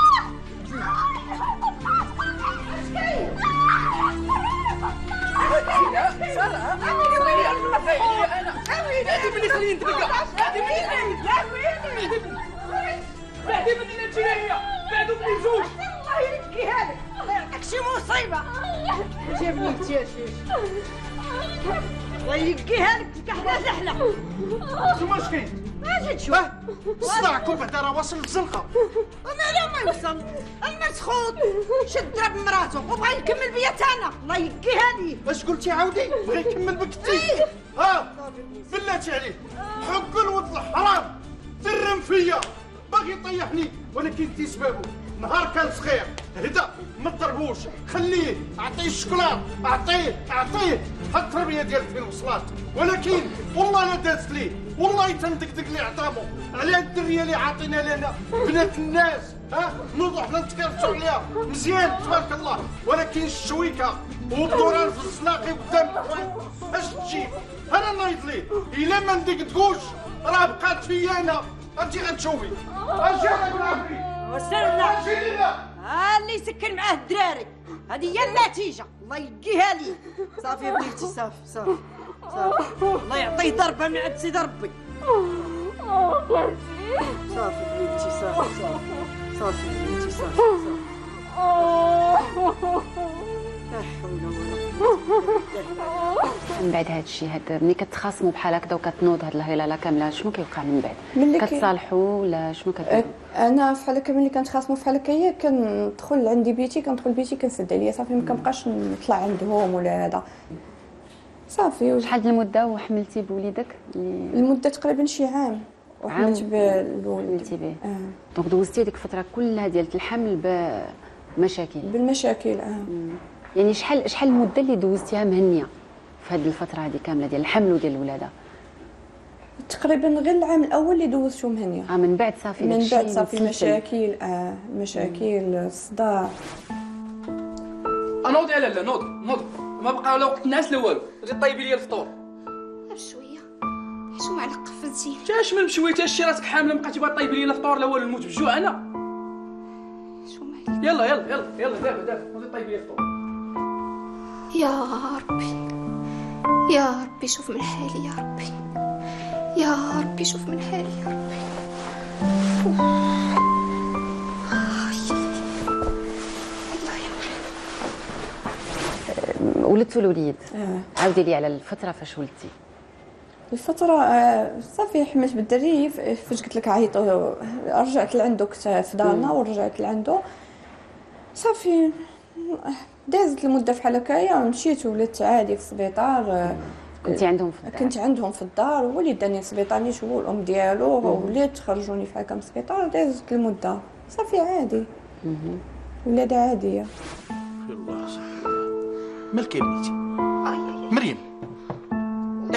بعدين بدينا نمشي لهيا بعدو بني زوج. الله ينكيها لك، الله يعطيك شي مصيبه. جابني التشاشيش الله ينكيها لك كحله زحله. نتوما اش كاين؟ اجي تشوف صداعكم بعدا راه واصل للزنقه. ومالا ما يوصل المسخوط شد ضرب مراته وبغى يكمل بيا انا. الله ينكيها لي. اش قلتي عاودي؟ بغى يكمل بك انت؟ بلاتي عليه حق الولد الحرام ترم فيا باغي يطيحني، ولكن انت سبابو. نهار كان صغير هدا ما تضربوش، خليه اعطيه الشكلاط، اعطيه حتى التربيه ديال فين وصلات. ولكن والله لا دازت ليه، والله تندقدق لي عظامو على هاد الدريه اللي عاطينا لنا بنات الناس. نوضوا حنا نتكرفسوا عليها مزيان تبارك الله، ولكن الشويكه والدوران في الزناقي قدام اش تجيب؟ انا نايض ليه الا ما ندقدقوش راه بقات فيا انا. انت غتشوفي اجي انا بالعافيه وسرنا اللي يسكن معاه الدراري. هذه هي النتيجه. الله ينكيها لي. صافي بنيتي صافي الله يعطيه ضربه من عند سيدي ربي. صافي بنيتي صافي بنيتي صافي. لا حول ولا قوه. من بعد هذا الشيء ملي كتخاصموا بحال هكذا وكتنوض هاد الهلاله كامله شنو كيوقع من بعد؟ كتصالحوا ولا شنو كديروا؟ انا بحال هكا ملي كنتخاصموا بحال هكايا كندخل عندي بيتي، كندخل بيتي كنسد عليا صافي، ما كنبقاش نطلع عندهم ولا هذا صافي. شحال د المده وحملتي بوليدك؟ المده تقريبا شي عام وحملت بالولد به. دونك دوزتي هذيك الفتره كلها ديال الحمل بمشاكل؟ بالمشاكل. يعني شحال المده اللي دوزتيها مهنيه في هذه الفتره هذه كامله ديال الحمل وديال الولاده؟ تقريبا غير العام الاول اللي دوزته مهنيه. من بعد صافي من بعد صافي مشاكل. مشاكل صداع. نوضي يا لاله نوض ما بقى لا وقت الناس لا والو. غير طيبي لي الفطور بشويه. شو معلق قفلتي؟ تاش من بشويه تاش شي راسك حامله مابقيتي باغا طيبي لي الفطور لا والو، نموت بالجوع انا. شو معلق؟ يلا دابا نوضي طيبي لي الفطور. يا ربي شوف من حالي، يا ربي شوف من حالي يا ربي. ولدتوا الوليد. عاودي لي على الفتره فاش ولدتي. الفتره صافي حملت بالدري، فاش قلت لك عيطوا رجعت لعندو، كنت في دارنا ورجعت لعندو صافي. دازت المده بحال هكايا مشيت ولدت عادي في السبيطار. كنت عندهم في الدار هو اللي داني السبيطار، نيت هو الام ديالو وليت خرجوني في هكا من السبيطار. دازت المده صافي عادي، ولاده عاديه. الله صح. مالك يا بنيتي؟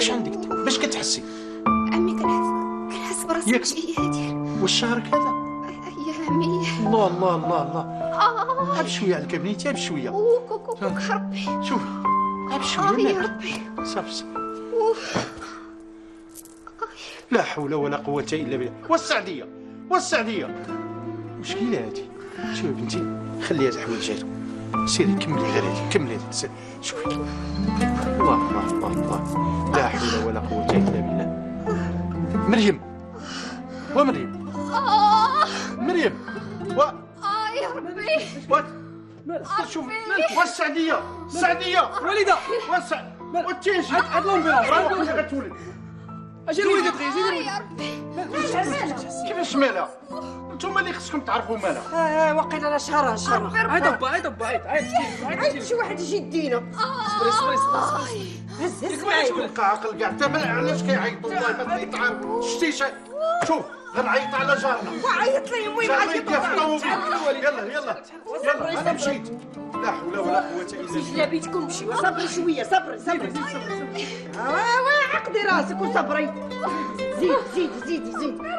واش عندك باش كتحسي؟ عمي كنحس براسي ماشي هادي. واش شعرك هذا؟ يا عمي الله الله الله الله. غير بشويه عليك بنيتي، غير بشويه. كوكو ربي شوفي غير بشويه. يا ربي صافي. لا حول ولا قوة إلا بالله. والسعدية واش كاينه هادي؟ شوفي بنتي خليها الحوايج هادو، سيري كملي غير هادي، كملي هادي. شوفي الله الله الله الله. لا حول ولا قوة إلا بالله. مريم ومريم مريم يا ربي شوفي والسعدية وليدة والتيجي هاد لومبيلونس غتولد. اجي الوليدة دغيا يا ربي كيفاش مالها؟ نتوما اللي خصكم تعرفوا مالها. واقيلا لا شهرها عيط عيط شي واحد يجي يدينا. صبري هز معايا. تلقى عقل كاع. حتى علاش كيعيطوا؟ والله ما تعرف. شتي شوف غنعيط على جارنا. وعيط لي المهم عيط. يلا انا مشيت. لا حول ولا قوة الا بالله. لا بيتكم مشيو. صبري شويه صبري. عقدي راسك وصبري. زيدي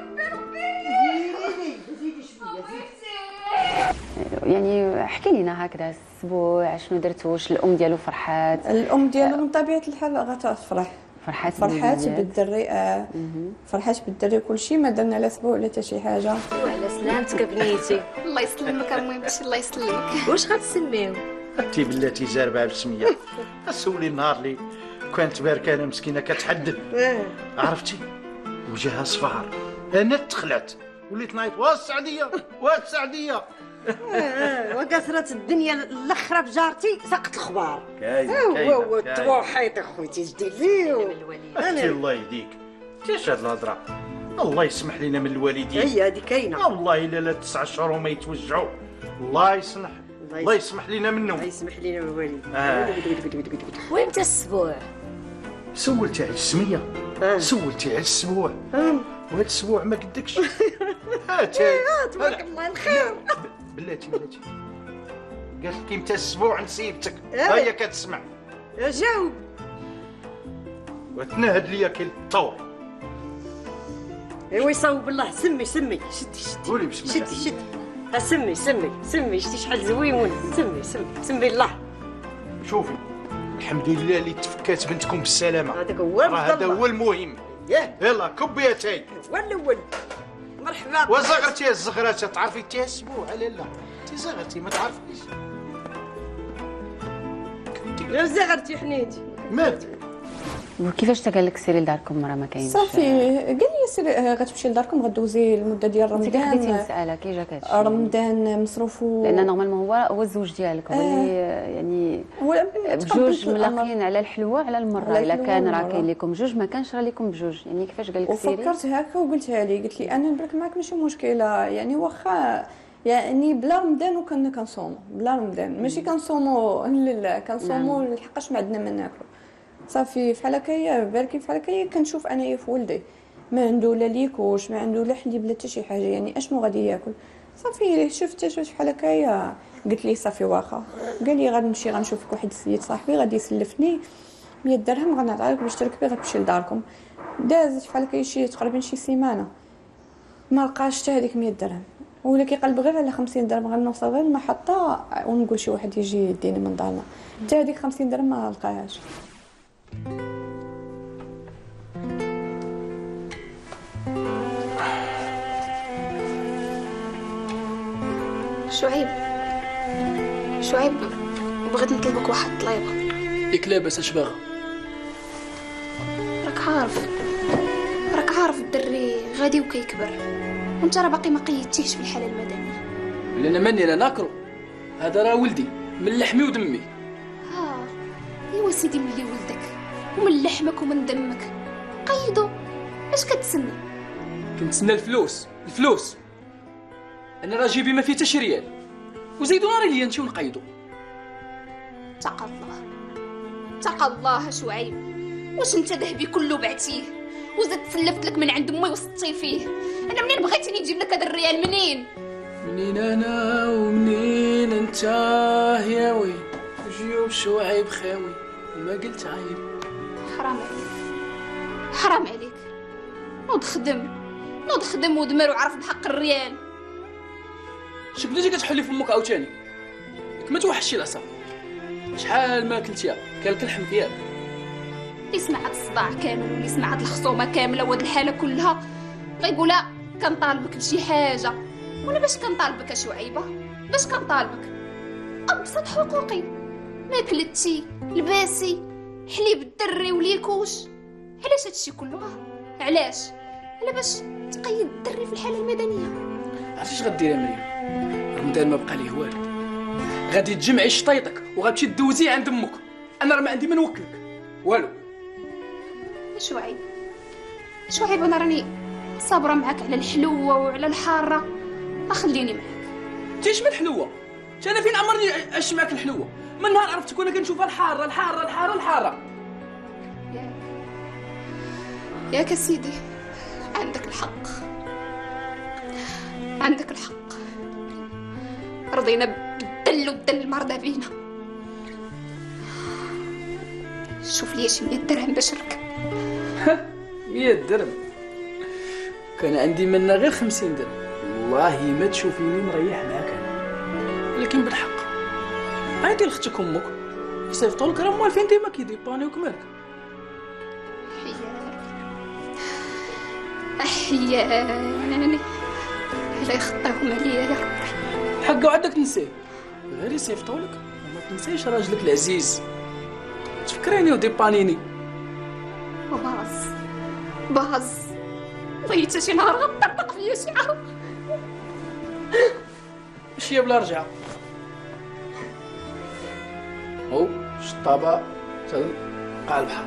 يعني احكي لنا هكذا الاسبوع شنو درتوا، واش الام ديالو فرحات؟ الام ديالو من طبيعه الحال غتفرح. فرحات بالدري. فرحات بالدري كلشي. ما درنا لا اسبوع ولا حتى شي حاجه. وعلى سلامتك بنيتي. الله يسلمك المهم باش الله يسلمك. واش غتسميو؟ انتي بلاتي جاربه بالسميه. سولي النهار اللي كانت باركه انا مسكينه كتحدد عرفتي وجهها صفار. انا تخلعت وليت نايط والسعديه وقصرت الدنيا الاخرى بجارتي سقط الخبار. كاين طوحيت خوتي جدي فيو. انتي الله يهديك. كيفاش هاد الهضره؟ الله يسمح لنا من الوالدين. هي هذه كاينه. والله الا لا 9 شهور وما يتوجعوا. الله يسمح لنا منهم. الله يسمح لنا من الوالدين. وامتى الاسبوع؟ سولتي على السميه. سولتي على الاسبوع. وهذا الاسبوع ما قدكش. تبارك الله الخير. بلاتي قالت لك امتى الاسبوع نسيبتك. هيا كتسمع. جاوب. وتنهد ليا كي الطور. ايوا يصوب الله. سمي شدي قولي بسم الله. شدي سمي شتي شحال زويون. سمي الله. شوفي الحمد لله اللي تفكات بنتكم بالسلامه. هذا هو المهم. يلا كبي يا تاي. هو الاول. مرحبا. وزغرتي الزغرات تعرفي تي اسبوع لا تي زغرتي ما تعرفيش. لا زغرتي حنيتي مات. وكيفاش قال لك سيري لداركم راه ما كاينش؟ صافي قال لي سيري غتمشي لداركم غدوزي المده ديال انت خديتي رمضان. مساله كي جاك هادشي؟ رمضان مصروفو لان نورمالمون هو الزوج ديالك هو اللي يعني بجوج ملاقيين على الحلوه على المره. الا كان راه كاين لكم بجوج ما كانش راه لكم بجوج. يعني كيفاش قال لك سيري؟ وفكرت هكا وقلتها لي. قلت لي انا نبارك معاك ماشي مشكله. يعني واخا يعني بلا رمضان وكنا كنصوموا بلا رمضان ماشي كنصوموا لا كنصوموا لحقاش ما عندنا ما ناكلوا. صافي فحال هكايا باركي فحال هكايا كنشوف انايا في ولدي ما عنده لا ليكوش ما عنده لا حليب لا حتى شي حاجه. يعني اشنو غادي ياكل؟ صافي شفت فحال هكايا قلت لي صافي واخا. قال لي غنمشي غنشوف لك واحد السيد صاحبي غادي يسلفني 100 درهم غنعطيها لك باش تركبي غتمشي لداركم. دازت فحال هكايا شي تقريبا شي سيمانه ما لقاش حتى هذيك 100 درهم. ولا كيقلب غير على 50 درهم غنوصل غير المحطه ونقول شي واحد يجي يديني من دارنا. حتى هذيك 50 درهم ما لقاهاش. شعيب بغيت نطلبك واحد الطليبه. ياك لاباس اش باغا؟ راك عارف الدري غادي وكيكبر وانت راه باقي ما قيدتيهش بالحاله المدنيه. لان ماني لا ناكرو. هذا راه ولدي من لحمي ودمي. ايوا سيدي ملي ولدك ومن لحمك ومن دمك قيدو. اش كتسنى؟ كنتسنى الفلوس. انا راه جيبي ما فيه حتى شي ريال وزيدوا ناري ليا نمشيو نقيدو. تقى الله شعيب. واش انت ذهبي كله بعتيه وزدت سلفت لك من عند امي وسطي فيه؟ انا منين بغيتني نجيب لك هذا الريال؟ منين انا ومنين انت يا وين؟ جيوب شعيب خاوي وما قلت عيب. حرام عليك حرام عليك، نوض خدم ودمر وعرف بحق الريال. شو بديتي كتحلي فمك عاوتاني؟ ياك ما توحشي العصا، شحال ما كلتيها كالك اللحم ديالك. اللي سمع هاد الصداع كامل واللي سمع هاد الخصومه كامله وهاد الحاله كلها غيقول كنطالبك بشي حاجه. وانا باش كنطالبك شعيبه؟ باش كنطالبك؟ ابسط حقوقي، ماكلتي، لباسي، حليب الدري وليكوش. علاش هادشي كله؟ علاش؟ على باش تقيد الدري في الحاله المدنيه. عرفتي اش غديري يا مريم؟ رمضان ما بقى ليه والو، غادي تجمعي شطيطك وغتمشي دوزيه عند امك. انا راه ما عندي ما نوكلك والو. شعيب انا راني صابره معاك على الحلوه وعلى الحاره، خليني معاك. تيش من الحلوه؟ انا فين عمرني عشت معاك الحلوه؟ من نهار عرفتك وانا كنشوفها الحاره الحاره الحاره الحاره. ياك سيدي، عندك الحق، عندك الحق. رضينا بالدل والدل المرضى بينا. شوف لي شي 100 درهم باش نركب. 100 درهم؟ كان عندي منها غير 50 درهم. والله ما تشوفيني مريح معاك انا، ولكن بالحق عيطي لختك امك يصيفطوا لك، راه موالفين ديما كيديبانيوك مالك. احياني لا يخطاهم عليا يا ربي. الحق وعدك تنسيه، غير يصيفطوا لك وما تنسيش راجلك العزيز. تفكريني وديبانيني. باز ضيت شي نهار غطرطق فيا شي عام. ماشي بلا رجعه. او شطابه تلقى البحر.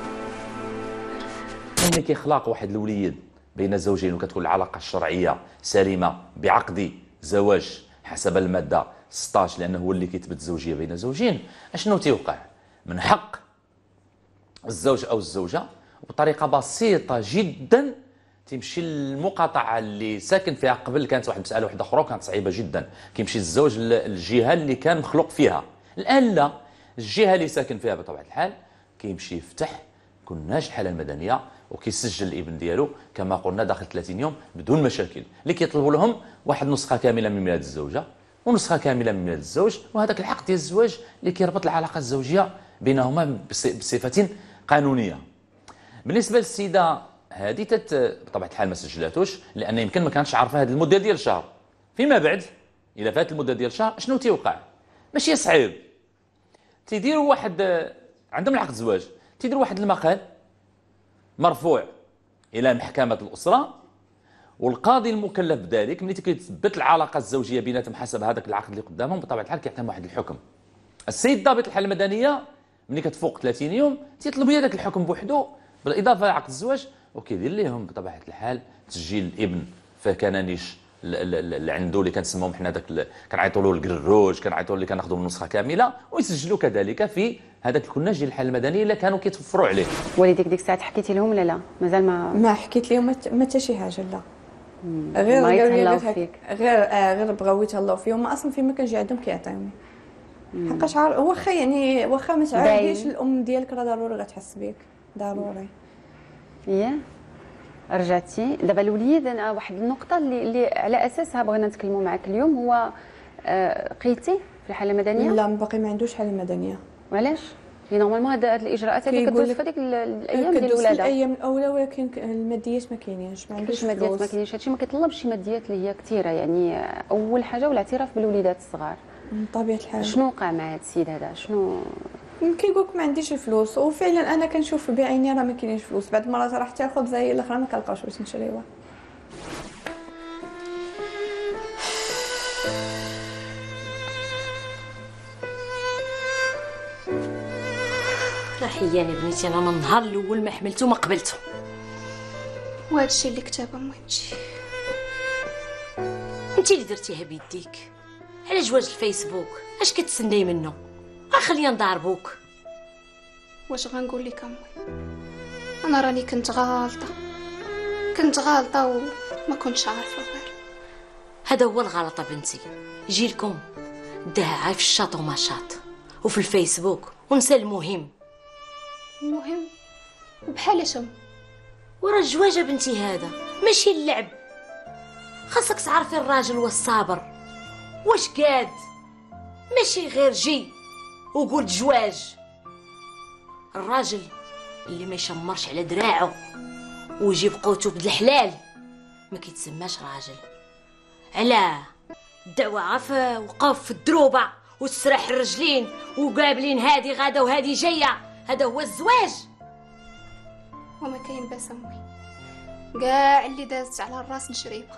ملي كيخلق واحد الوليد بين زوجين وكتكون العلاقه الشرعيه سليمه بعقد زواج حسب الماده 16، لانه هو اللي كيثبت الزوجيه بين زوجين، اشنو تيوقع؟ من حق الزوج او الزوجه وبطريقه بسيطه جدا تمشي للمقاطعه اللي ساكن فيها. قبل كانت واحد المساله واحده اخرى وكانت صعيبه جدا، كيمشي الزوج للجهه اللي كان مخلوق فيها. الان لا، الجهه اللي ساكن فيها بطبيعه الحال كيمشي يفتح كناش الحاله المدنيه وكيسجل الابن ديالو كما قلنا داخل 30 يوم بدون مشاكل. اللي كيطلبوا لهم واحد نسخه كامله من ميلاد الزوجه ونسخه كامله من ميلاد الزوج، وهذاك الحق ديال الزواج اللي كيربط العلاقه الزوجيه بينهما بصفه قانونيه. بالنسبه للسيده هذه بطبيعه الحال ما سجلاتوش، لان يمكن ما كانتش عارفه هذه المده ديال الشهر. فيما بعد اذا فات المده ديال الشهر شنو تيوقع؟ ماشي صعيب، تيديروا واحد عندهم العقد الزواج، تيديروا واحد المقال مرفوع الى محكمه الاسره، والقاضي المكلف بذلك ملي كيثبت العلاقه الزوجيه بيناتهم حسب هذاك العقد اللي قدامهم بطبيعه الحال كيعطيهم واحد الحكم. السيد ضابط الحاله المدنيه ملي كتفوق 30 يوم تيطلب لي هذاك الحكم بوحدو بالاضافه لعقد الزواج، وكيدير لهم بطبيعه الحال تسجيل الابن فكانانيش اللي عنده اللي كنسموهم حنا داك كنعيطوا له الكروج، كنعيطوا اللي كناخذوا النسخه كامله ويسجلوا كذلك في هذاك الكناج ديال الحاله المدنيه اللي كانوا كيتوفروا عليه. والديك ديك الساعه حكيتي لهم ولا لا؟ مازال ما حكيت لهم ما حتى شي حاجه. لا غير غير بغاو يتهلاو فيهم. اصلا فين ما كنجي عندهم كيعطيوني حقاش واخا يعني واخا ما تعرفيش الام ديالك راه ضروري غتحس بيك ضروري. رجعتي دابا الوليد. انا واحد النقطه اللي على اساسها بغينا نتكلموا معك اليوم هو قيتي في الحاله المدنيه؟ لا باقي ما عندوش حاله مدنيه. وعلاش؟ هي نورمالمون هاد الاجراءات هذه كدوز في هذيك الايام ديال الولاده، الايام الاولى، ولكن الماديات ما كاينينش، ما عندوش ماديات، ما كاينينش. هادشي ما كيطلبش شي ماديات اللي هي كثيره. يعني اول حاجه هو الاعتراف بالوليدات الصغار. بطبيعه الحال شنو وقع مع هذا السيد هذا؟ شنو كيقول لك ما عنديش الفلوس، وفعلا انا كنشوف بعيني راه ما كاينينش فلوس. بعض المرات راح تاخذ زي الاخرى ما كنلقاوش باش نشريوها. حياني بنيتي، انا من النهار الاول ما حملته ما قبلته. وهذا الشيء اللي كتبه مهمتي. انت اللي درتيها بيديك على جواز الفيسبوك. اش كتسناي منه؟ خلينا نضاربوك. واش غنقول لك امي؟ انا راني كنت غالطه وما كنتش عارفه غير. هذا هو الغلط بنتي. يجي لكم داها في الشاط وماشاط وفي الفيسبوك ونسى المهم. المهم بحال اش؟ ورا الجواج بنتي هذا ماشي اللعب. خاصك تعرفي الراجل والصابر واش قاد، ماشي غير جي وقول جواج. الراجل اللي ما يشمرش على دراعه ويجيب قوته بالحلال ما كيتسماش راجل. علاه الدعوه عاف وقف في الدروبه وتسرح الرجلين وقابلين هادي غاده وهادي جايه، هذا هو الزواج. وما كاين باس امي، كاع اللي دازت على الراس جريبه.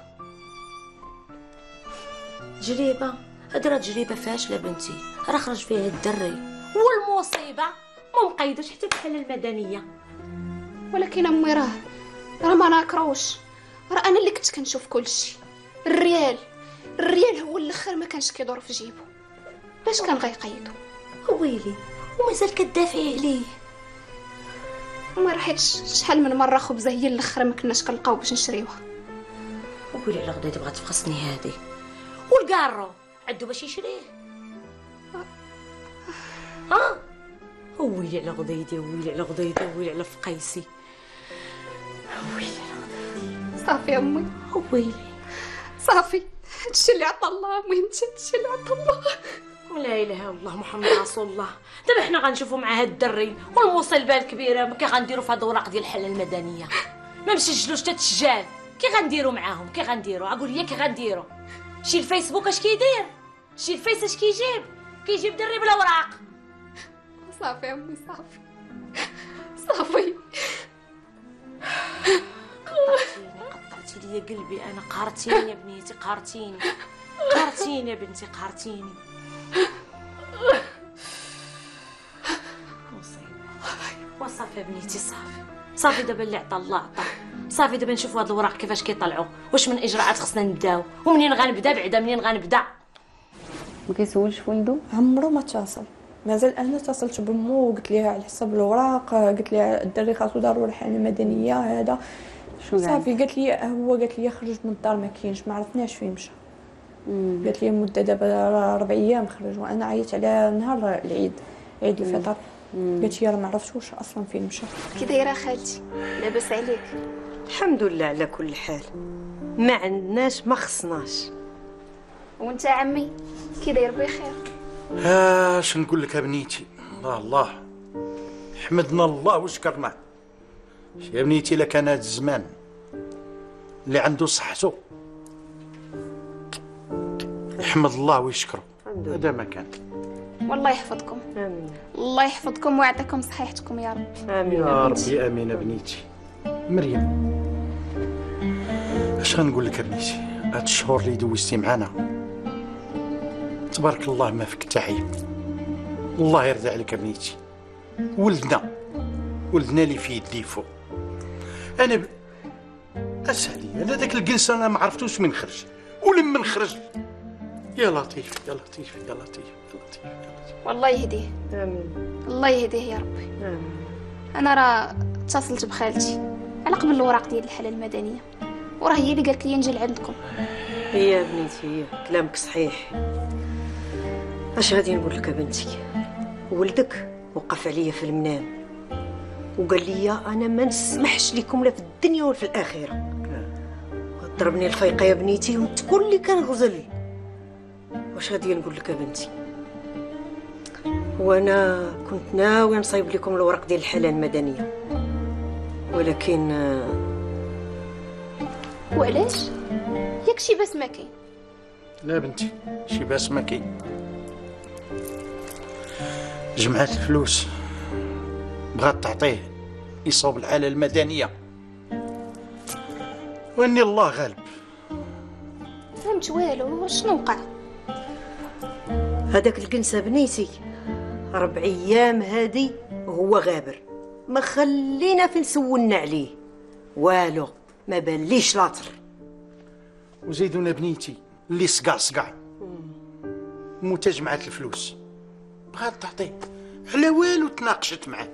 جريبه؟ هاد راه تجربه فاشله بنتي، راه خرج فيها الدري والمصيبه ما مقيدش حتى الحاله المدنيه. ولكن امي راه ما ناكروش، راه انا اللي كنت كنشوف كل شيء. الريال هو الاخر ما كانش كيدور في جيبه، باش كان غيقيدو؟ ويلي ومازال كدافعي عليه. وما رحيتش شحال من مره خبزه هي الاخر ما كناش كنلقاو باش نشريوها. ويلي على غدا تبغى تفقسني هذه. والكارو عندو باش يشريه. ويلي على غديدي، ويلي على غديدي، ويلي على فقيسي، ويلي على غديدي. صافي امي، ويلي صافي، هادشي اللي عطا الله امي، انت هادشي اللي عطا الله. ولا اله الا الله محمد رسول الله. دابا حنا غنشوفوا مع هاد الدري والمصيبه الكبيره كي غنديروا في هاد الاوراق ديال الحاله المدنيه. ما مسجلوش حتى التسجال، كي غنديروا معاهم؟ كي غنديروا؟ اقول لي كي غنديروا؟ شي الفيسبوك اش كيدير؟ شي الفيس اش كيجيب دري بالاوراق. صافي امي، صافي. قطعتي لي قلبي انا، قهرتيني يا بنيتي، قهرتيني يا بنتي، قهرتيني. وصافي يا بنيتي، صافي دابا اللي عطا الله عطا. صافي دابا نشوفوا هاد الوراق كيفاش كيطلعوا، واش من اجراءات خصنا نبداو، ومنين غنبدا بعدا منين غنبدا. ما كيسولش ولدو؟ عمرو ما اتصل، مازال انا اتصلت بمو وقلت ليها على حساب الاوراق، قلت ليها الدري خاصو ضروري الحاله المدنيه هذا. صافي قالت لي خرج من الدار ما كاينش، ما عرفناش فين مشى. قالت لي مده دابا 4 ايام خرج، وانا عيطت على نهار العيد، عيد الفطر. قالت لي راه ما عرفتوش اصلا فين مشى. كي دايره خالتي؟ لاباس عليك؟ الحمد لله على كل حال، ما عندناش ما خصناش. وانت عمي كي داير؟ بخير. اش نقول لك يا بنيتي، الله حمدنا الله وشكرناه. يا بنيتي لكان هذا الزمان اللي عنده صحته يحمد الله ويشكره، هذا ما كان. والله يحفظكم. امين. الله يحفظكم ويعطيكم صحيحتكم يا رب. امين يا ربي، امين يا بنيتي. مريم اش غنقول لك يا بنيتي، هاد الشهور اللي دوزتي معانا تبارك الله ما فيك تعيب. الله يرضى عليك يا بنيتي. ولدنا اللي في يدي فوق. انا اسالي انا داك الجنس انا ما عرفتوش من خرج، ولما خرج يا لطيف يا لطيف يا لطيف يا لطيف يا لطيف. والله يهديه. امين. الله يهديه يا ربي. امين. انا راه اتصلت بخالتي على قبل الاوراق ديال الحاله المدنيه، وراه هي اللي قالت لي نجي لعندكم. هي يا بنيتي، هي كلامك صحيح. اش غادي نقول لك يا بنتي، ولدك وقف عليا في المنام وقال لي انا ما نسمحش لكم لا في الدنيا ولا في الاخره. ضربني الفيقه يا بنيتي وانت كل كنغزل. واش غادي نقول لك يا بنتي، وانا كنت ناوي نصايب لكم الورق ديال الحاله المدنيه، ولكن وعلاش؟ ياك شي باس ما كاين؟ لا بنتي شي باس ما كاين. جمعات الفلوس بغات تعطيه يصوب الحاله المدنيه، واني الله غالب. فهمت والو، شنو وقع؟ هذاك الكنسه بنيتي 4 ايام هادي هو غابر، ما خلينا فين سولنا عليه والو، ما بانليش لاطر. وزيدونا بنيتي اللي صقع موتا جمعات الفلوس بغات تعطيه على والو، تناقشت معاه،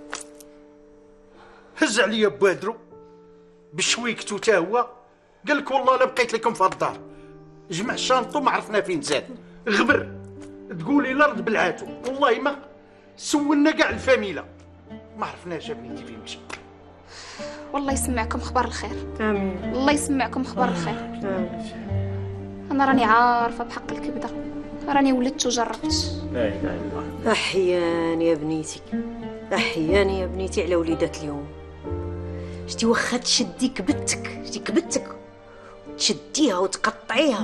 هز عليا بوادرو بشويكتو تا هو، قال لك والله لا بقيت لكم في الدار. جمع شانطو ما عرفنا فين زاد، غبر تقولي الارض بلعاتو، والله ما سولنا كاع الفاميله ما عرفناش يا بنيتي فين مشى. والله يسمعكم خبر الخير. امين. الله يسمعكم خبر الخير. انا راني عارفه بحق الكبده، راني ولدت وجربت. لا اله الا الله. احيان يا بنيتي، احيان يا بنيتي على وليدات اليوم. شتي واخا تشدي كبتك تشديها وتقطعيها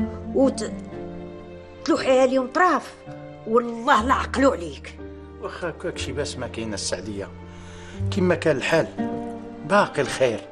تلوحيها اليوم طراف، والله لا عقلوا عليك. واخا هكاك شي باس ما كاينه السعديه، كما كان الحال باقي الخير.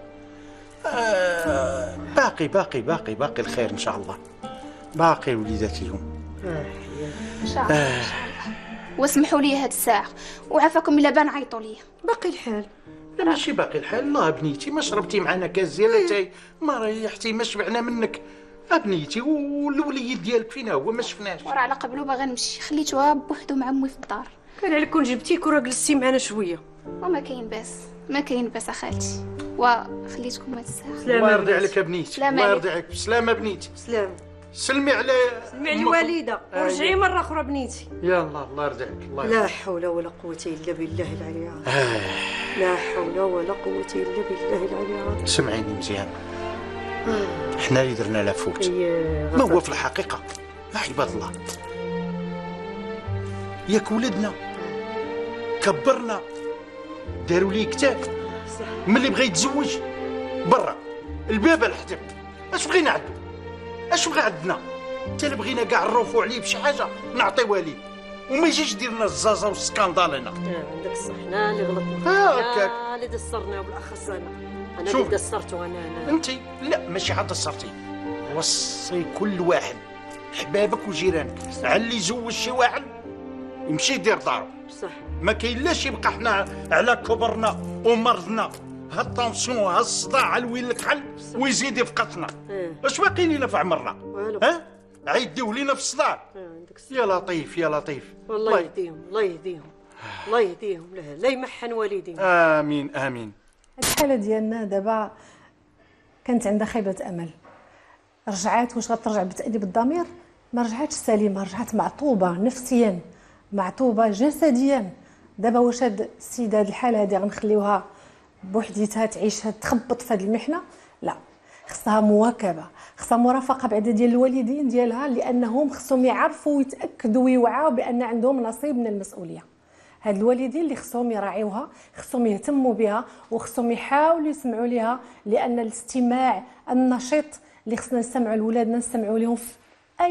باقي الخير ان شاء الله، باقي وليدات اليوم ان شاء الله. واسمحوا لي هاد الساعه، وعافاكم الا بان عيطوا لي. باقي الحال. لا ماشي باقي الحال، الله بنيتي ما شربتي معنا كاس ديال اتاي، ما ريحتي، ما شبعنا منك بنيتي. والوليد ديالك فينا هو؟ ما شفناش. وراه على قبلو باغا نمشي، خليتوها بوحدو مع امي في الدار. كان عليك كون جبتيك وراه جلستي معنا شويه. وما كاين باس، ما كاين باس اخالتي، وخليتكم هاد الساعه. الله يرضي عليك يا بنيتي، الله يرضي عليك. بسلامه بنيتي. سلام. سلمي على الوالده ورجعي مره اخرى بنيتي. يا الله يرضي عليك. الله لا حول ولا قوه الا بالله العلي العظيم. لا حول ولا قوه الا بالله العلي العظيم. سمعيني مزيان، احنا اللي درنا لا فوت، ما هو في الحقيقه يا عباد الله، ياك ولدنا كبرنا، داروا ليه كتاب، ملي بغى يتزوج برا الباب الحجب، اش بغينا عندو؟ اش بغى عندنا؟ حتى اللي بغينا كاع نروفوا عليه بشي حاجه نعطيوها ليه، وما يجيش يدير لنا الزازا والسكاندال هنا. عندك الصح، حنا اللي غلطنا، هكاك اللي دسرنا، بالاخص انا شوف. اللي دسرتو. انا انت لا ماشي عاد دسرتي، وصي كل واحد حبابك وجيرانك على اللي يزوج شي واحد يمشي يدير دارو. صح. ما كاين لاش يبقى حنا على كبرنا ومرضنا هالطونسيون هالصداع الويل الكحل ويزيد يفقطنا. اش باقي لينا في عمرنا؟ ها عيديو لينا في الصداع. يا لطيف يا لطيف. والله يهديهم، الله يهديهم، الله يهديهم، لا يمحن والديهم. امين امين. الحاله ديالنا دابا كانت عندها خيبه امل، رجعات واش غترجع بتأديب الضمير؟ ما رجعتش سليمه، رجعت معطوبه نفسيا، معطوبه جسديا. دابا واش هاد السيده هاد الحاله هادي غنخليوها بوحديتها تعيشها تخبط في هاد المحنه؟ لا، خصها مواكبه، خصها مرافقه بعدا ديال الوالدين ديالها، لانهم خصهم يعرفوا ويتاكدوا ويوعوا بان عندهم نصيب من المسؤوليه. هاد الوالدين اللي خصهم يراعيوها، خصهم يهتموا بها، وخصهم يحاولوا يسمعوا لها، لان الاستماع النشيط اللي خصنا نستمعوا لولادنا نستمعوا لهم في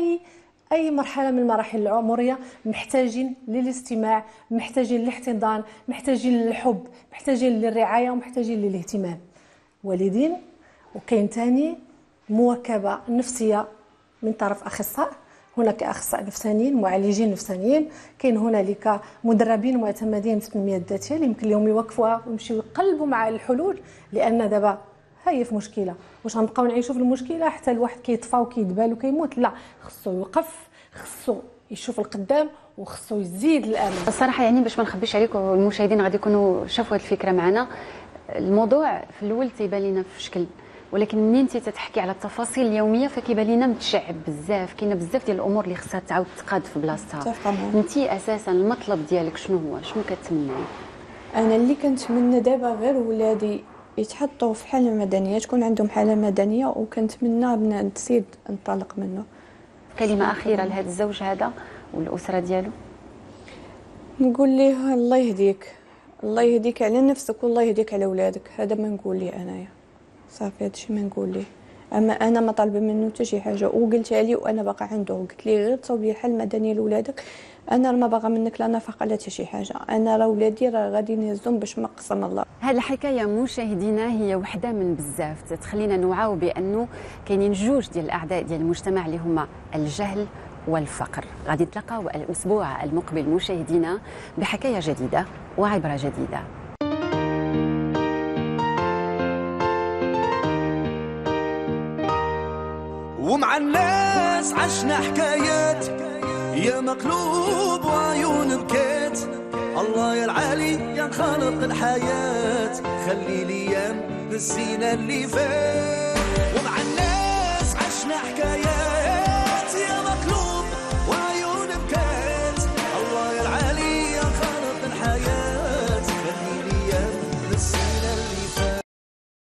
اي مرحله من المراحل العمريه، محتاجين للاستماع، محتاجين للاحتضان، محتاجين للحب، محتاجين للرعايه، ومحتاجين للاهتمام. والدين. وكاين ثاني مواكبه نفسيه من طرف اخصائي، هناك اخصائيين نفسانيين، معالجين نفسانيين، كاين هنالك مدربين معتمدين في التنميه الذاتيه اللي يمكن لهم يوقفوها ويمشيو يقلبوا مع الحلول، لان دابا هي في مشكله، واش غنبقاو نعيشوا في المشكله حتى الواحد كيطفى وكيدبال وكيموت؟ لا، خصو يوقف، خصو يشوف القدام، وخصو يزيد الامل. الصراحه يعني باش ما نخبيش عليكم، المشاهدين غادي يكونوا شافوا هذه الفكره معنا. الموضوع في الاول تيبان لنا في شكل، ولكن منين انت تتحكي على التفاصيل اليوميه فكيبان لنا متشعب بزاف، كاينه بزاف ديال الامور اللي خصها تعاود تقاد في بلاصتها. انت اساسا المطلب ديالك شنو هو؟ شنو كتمناي؟ انا اللي كنتمنى دابا غير ولادي يتحطوا في حاله مدنيه، تكون عندهم حاله مدنيه، وكنتمنى بنا نسيد نطلق منه. كلمه اخيره لهذا الزوج هذا والاسره ديالو؟ نقول ليه الله يهديك، الله يهديك على نفسك، والله يهديك على ولادك. هذا ما نقول ليه انايا، صافي هادشي ما نقول ليه. اما انا ما طالبه منه حتى شي حاجه، وقلتها لي وانا باقا عنده، قلت لي غير تصوب لي حل مدني لولادك، انا ما باغا منك لا نفقه لا حتى شي حاجه، انا راه ولادي راه غادي نهزهم باش ما قسم الله. هذه الحكايه مشاهدينا هي وحده من بزاف تخلينا نوعاو بانه كاينين جوج ديال الاعداء ديال المجتمع اللي هما الجهل والفقر. غادي نتلاقاو الاسبوع المقبل مشاهدينا بحكايه جديده وعبره جديده. ومع الناس عشنا حكايات، يا مقلوب وعيون بكيت. الله يا العالي يا خالق الحياة، خلي لي ايام بالزينة اللي فات.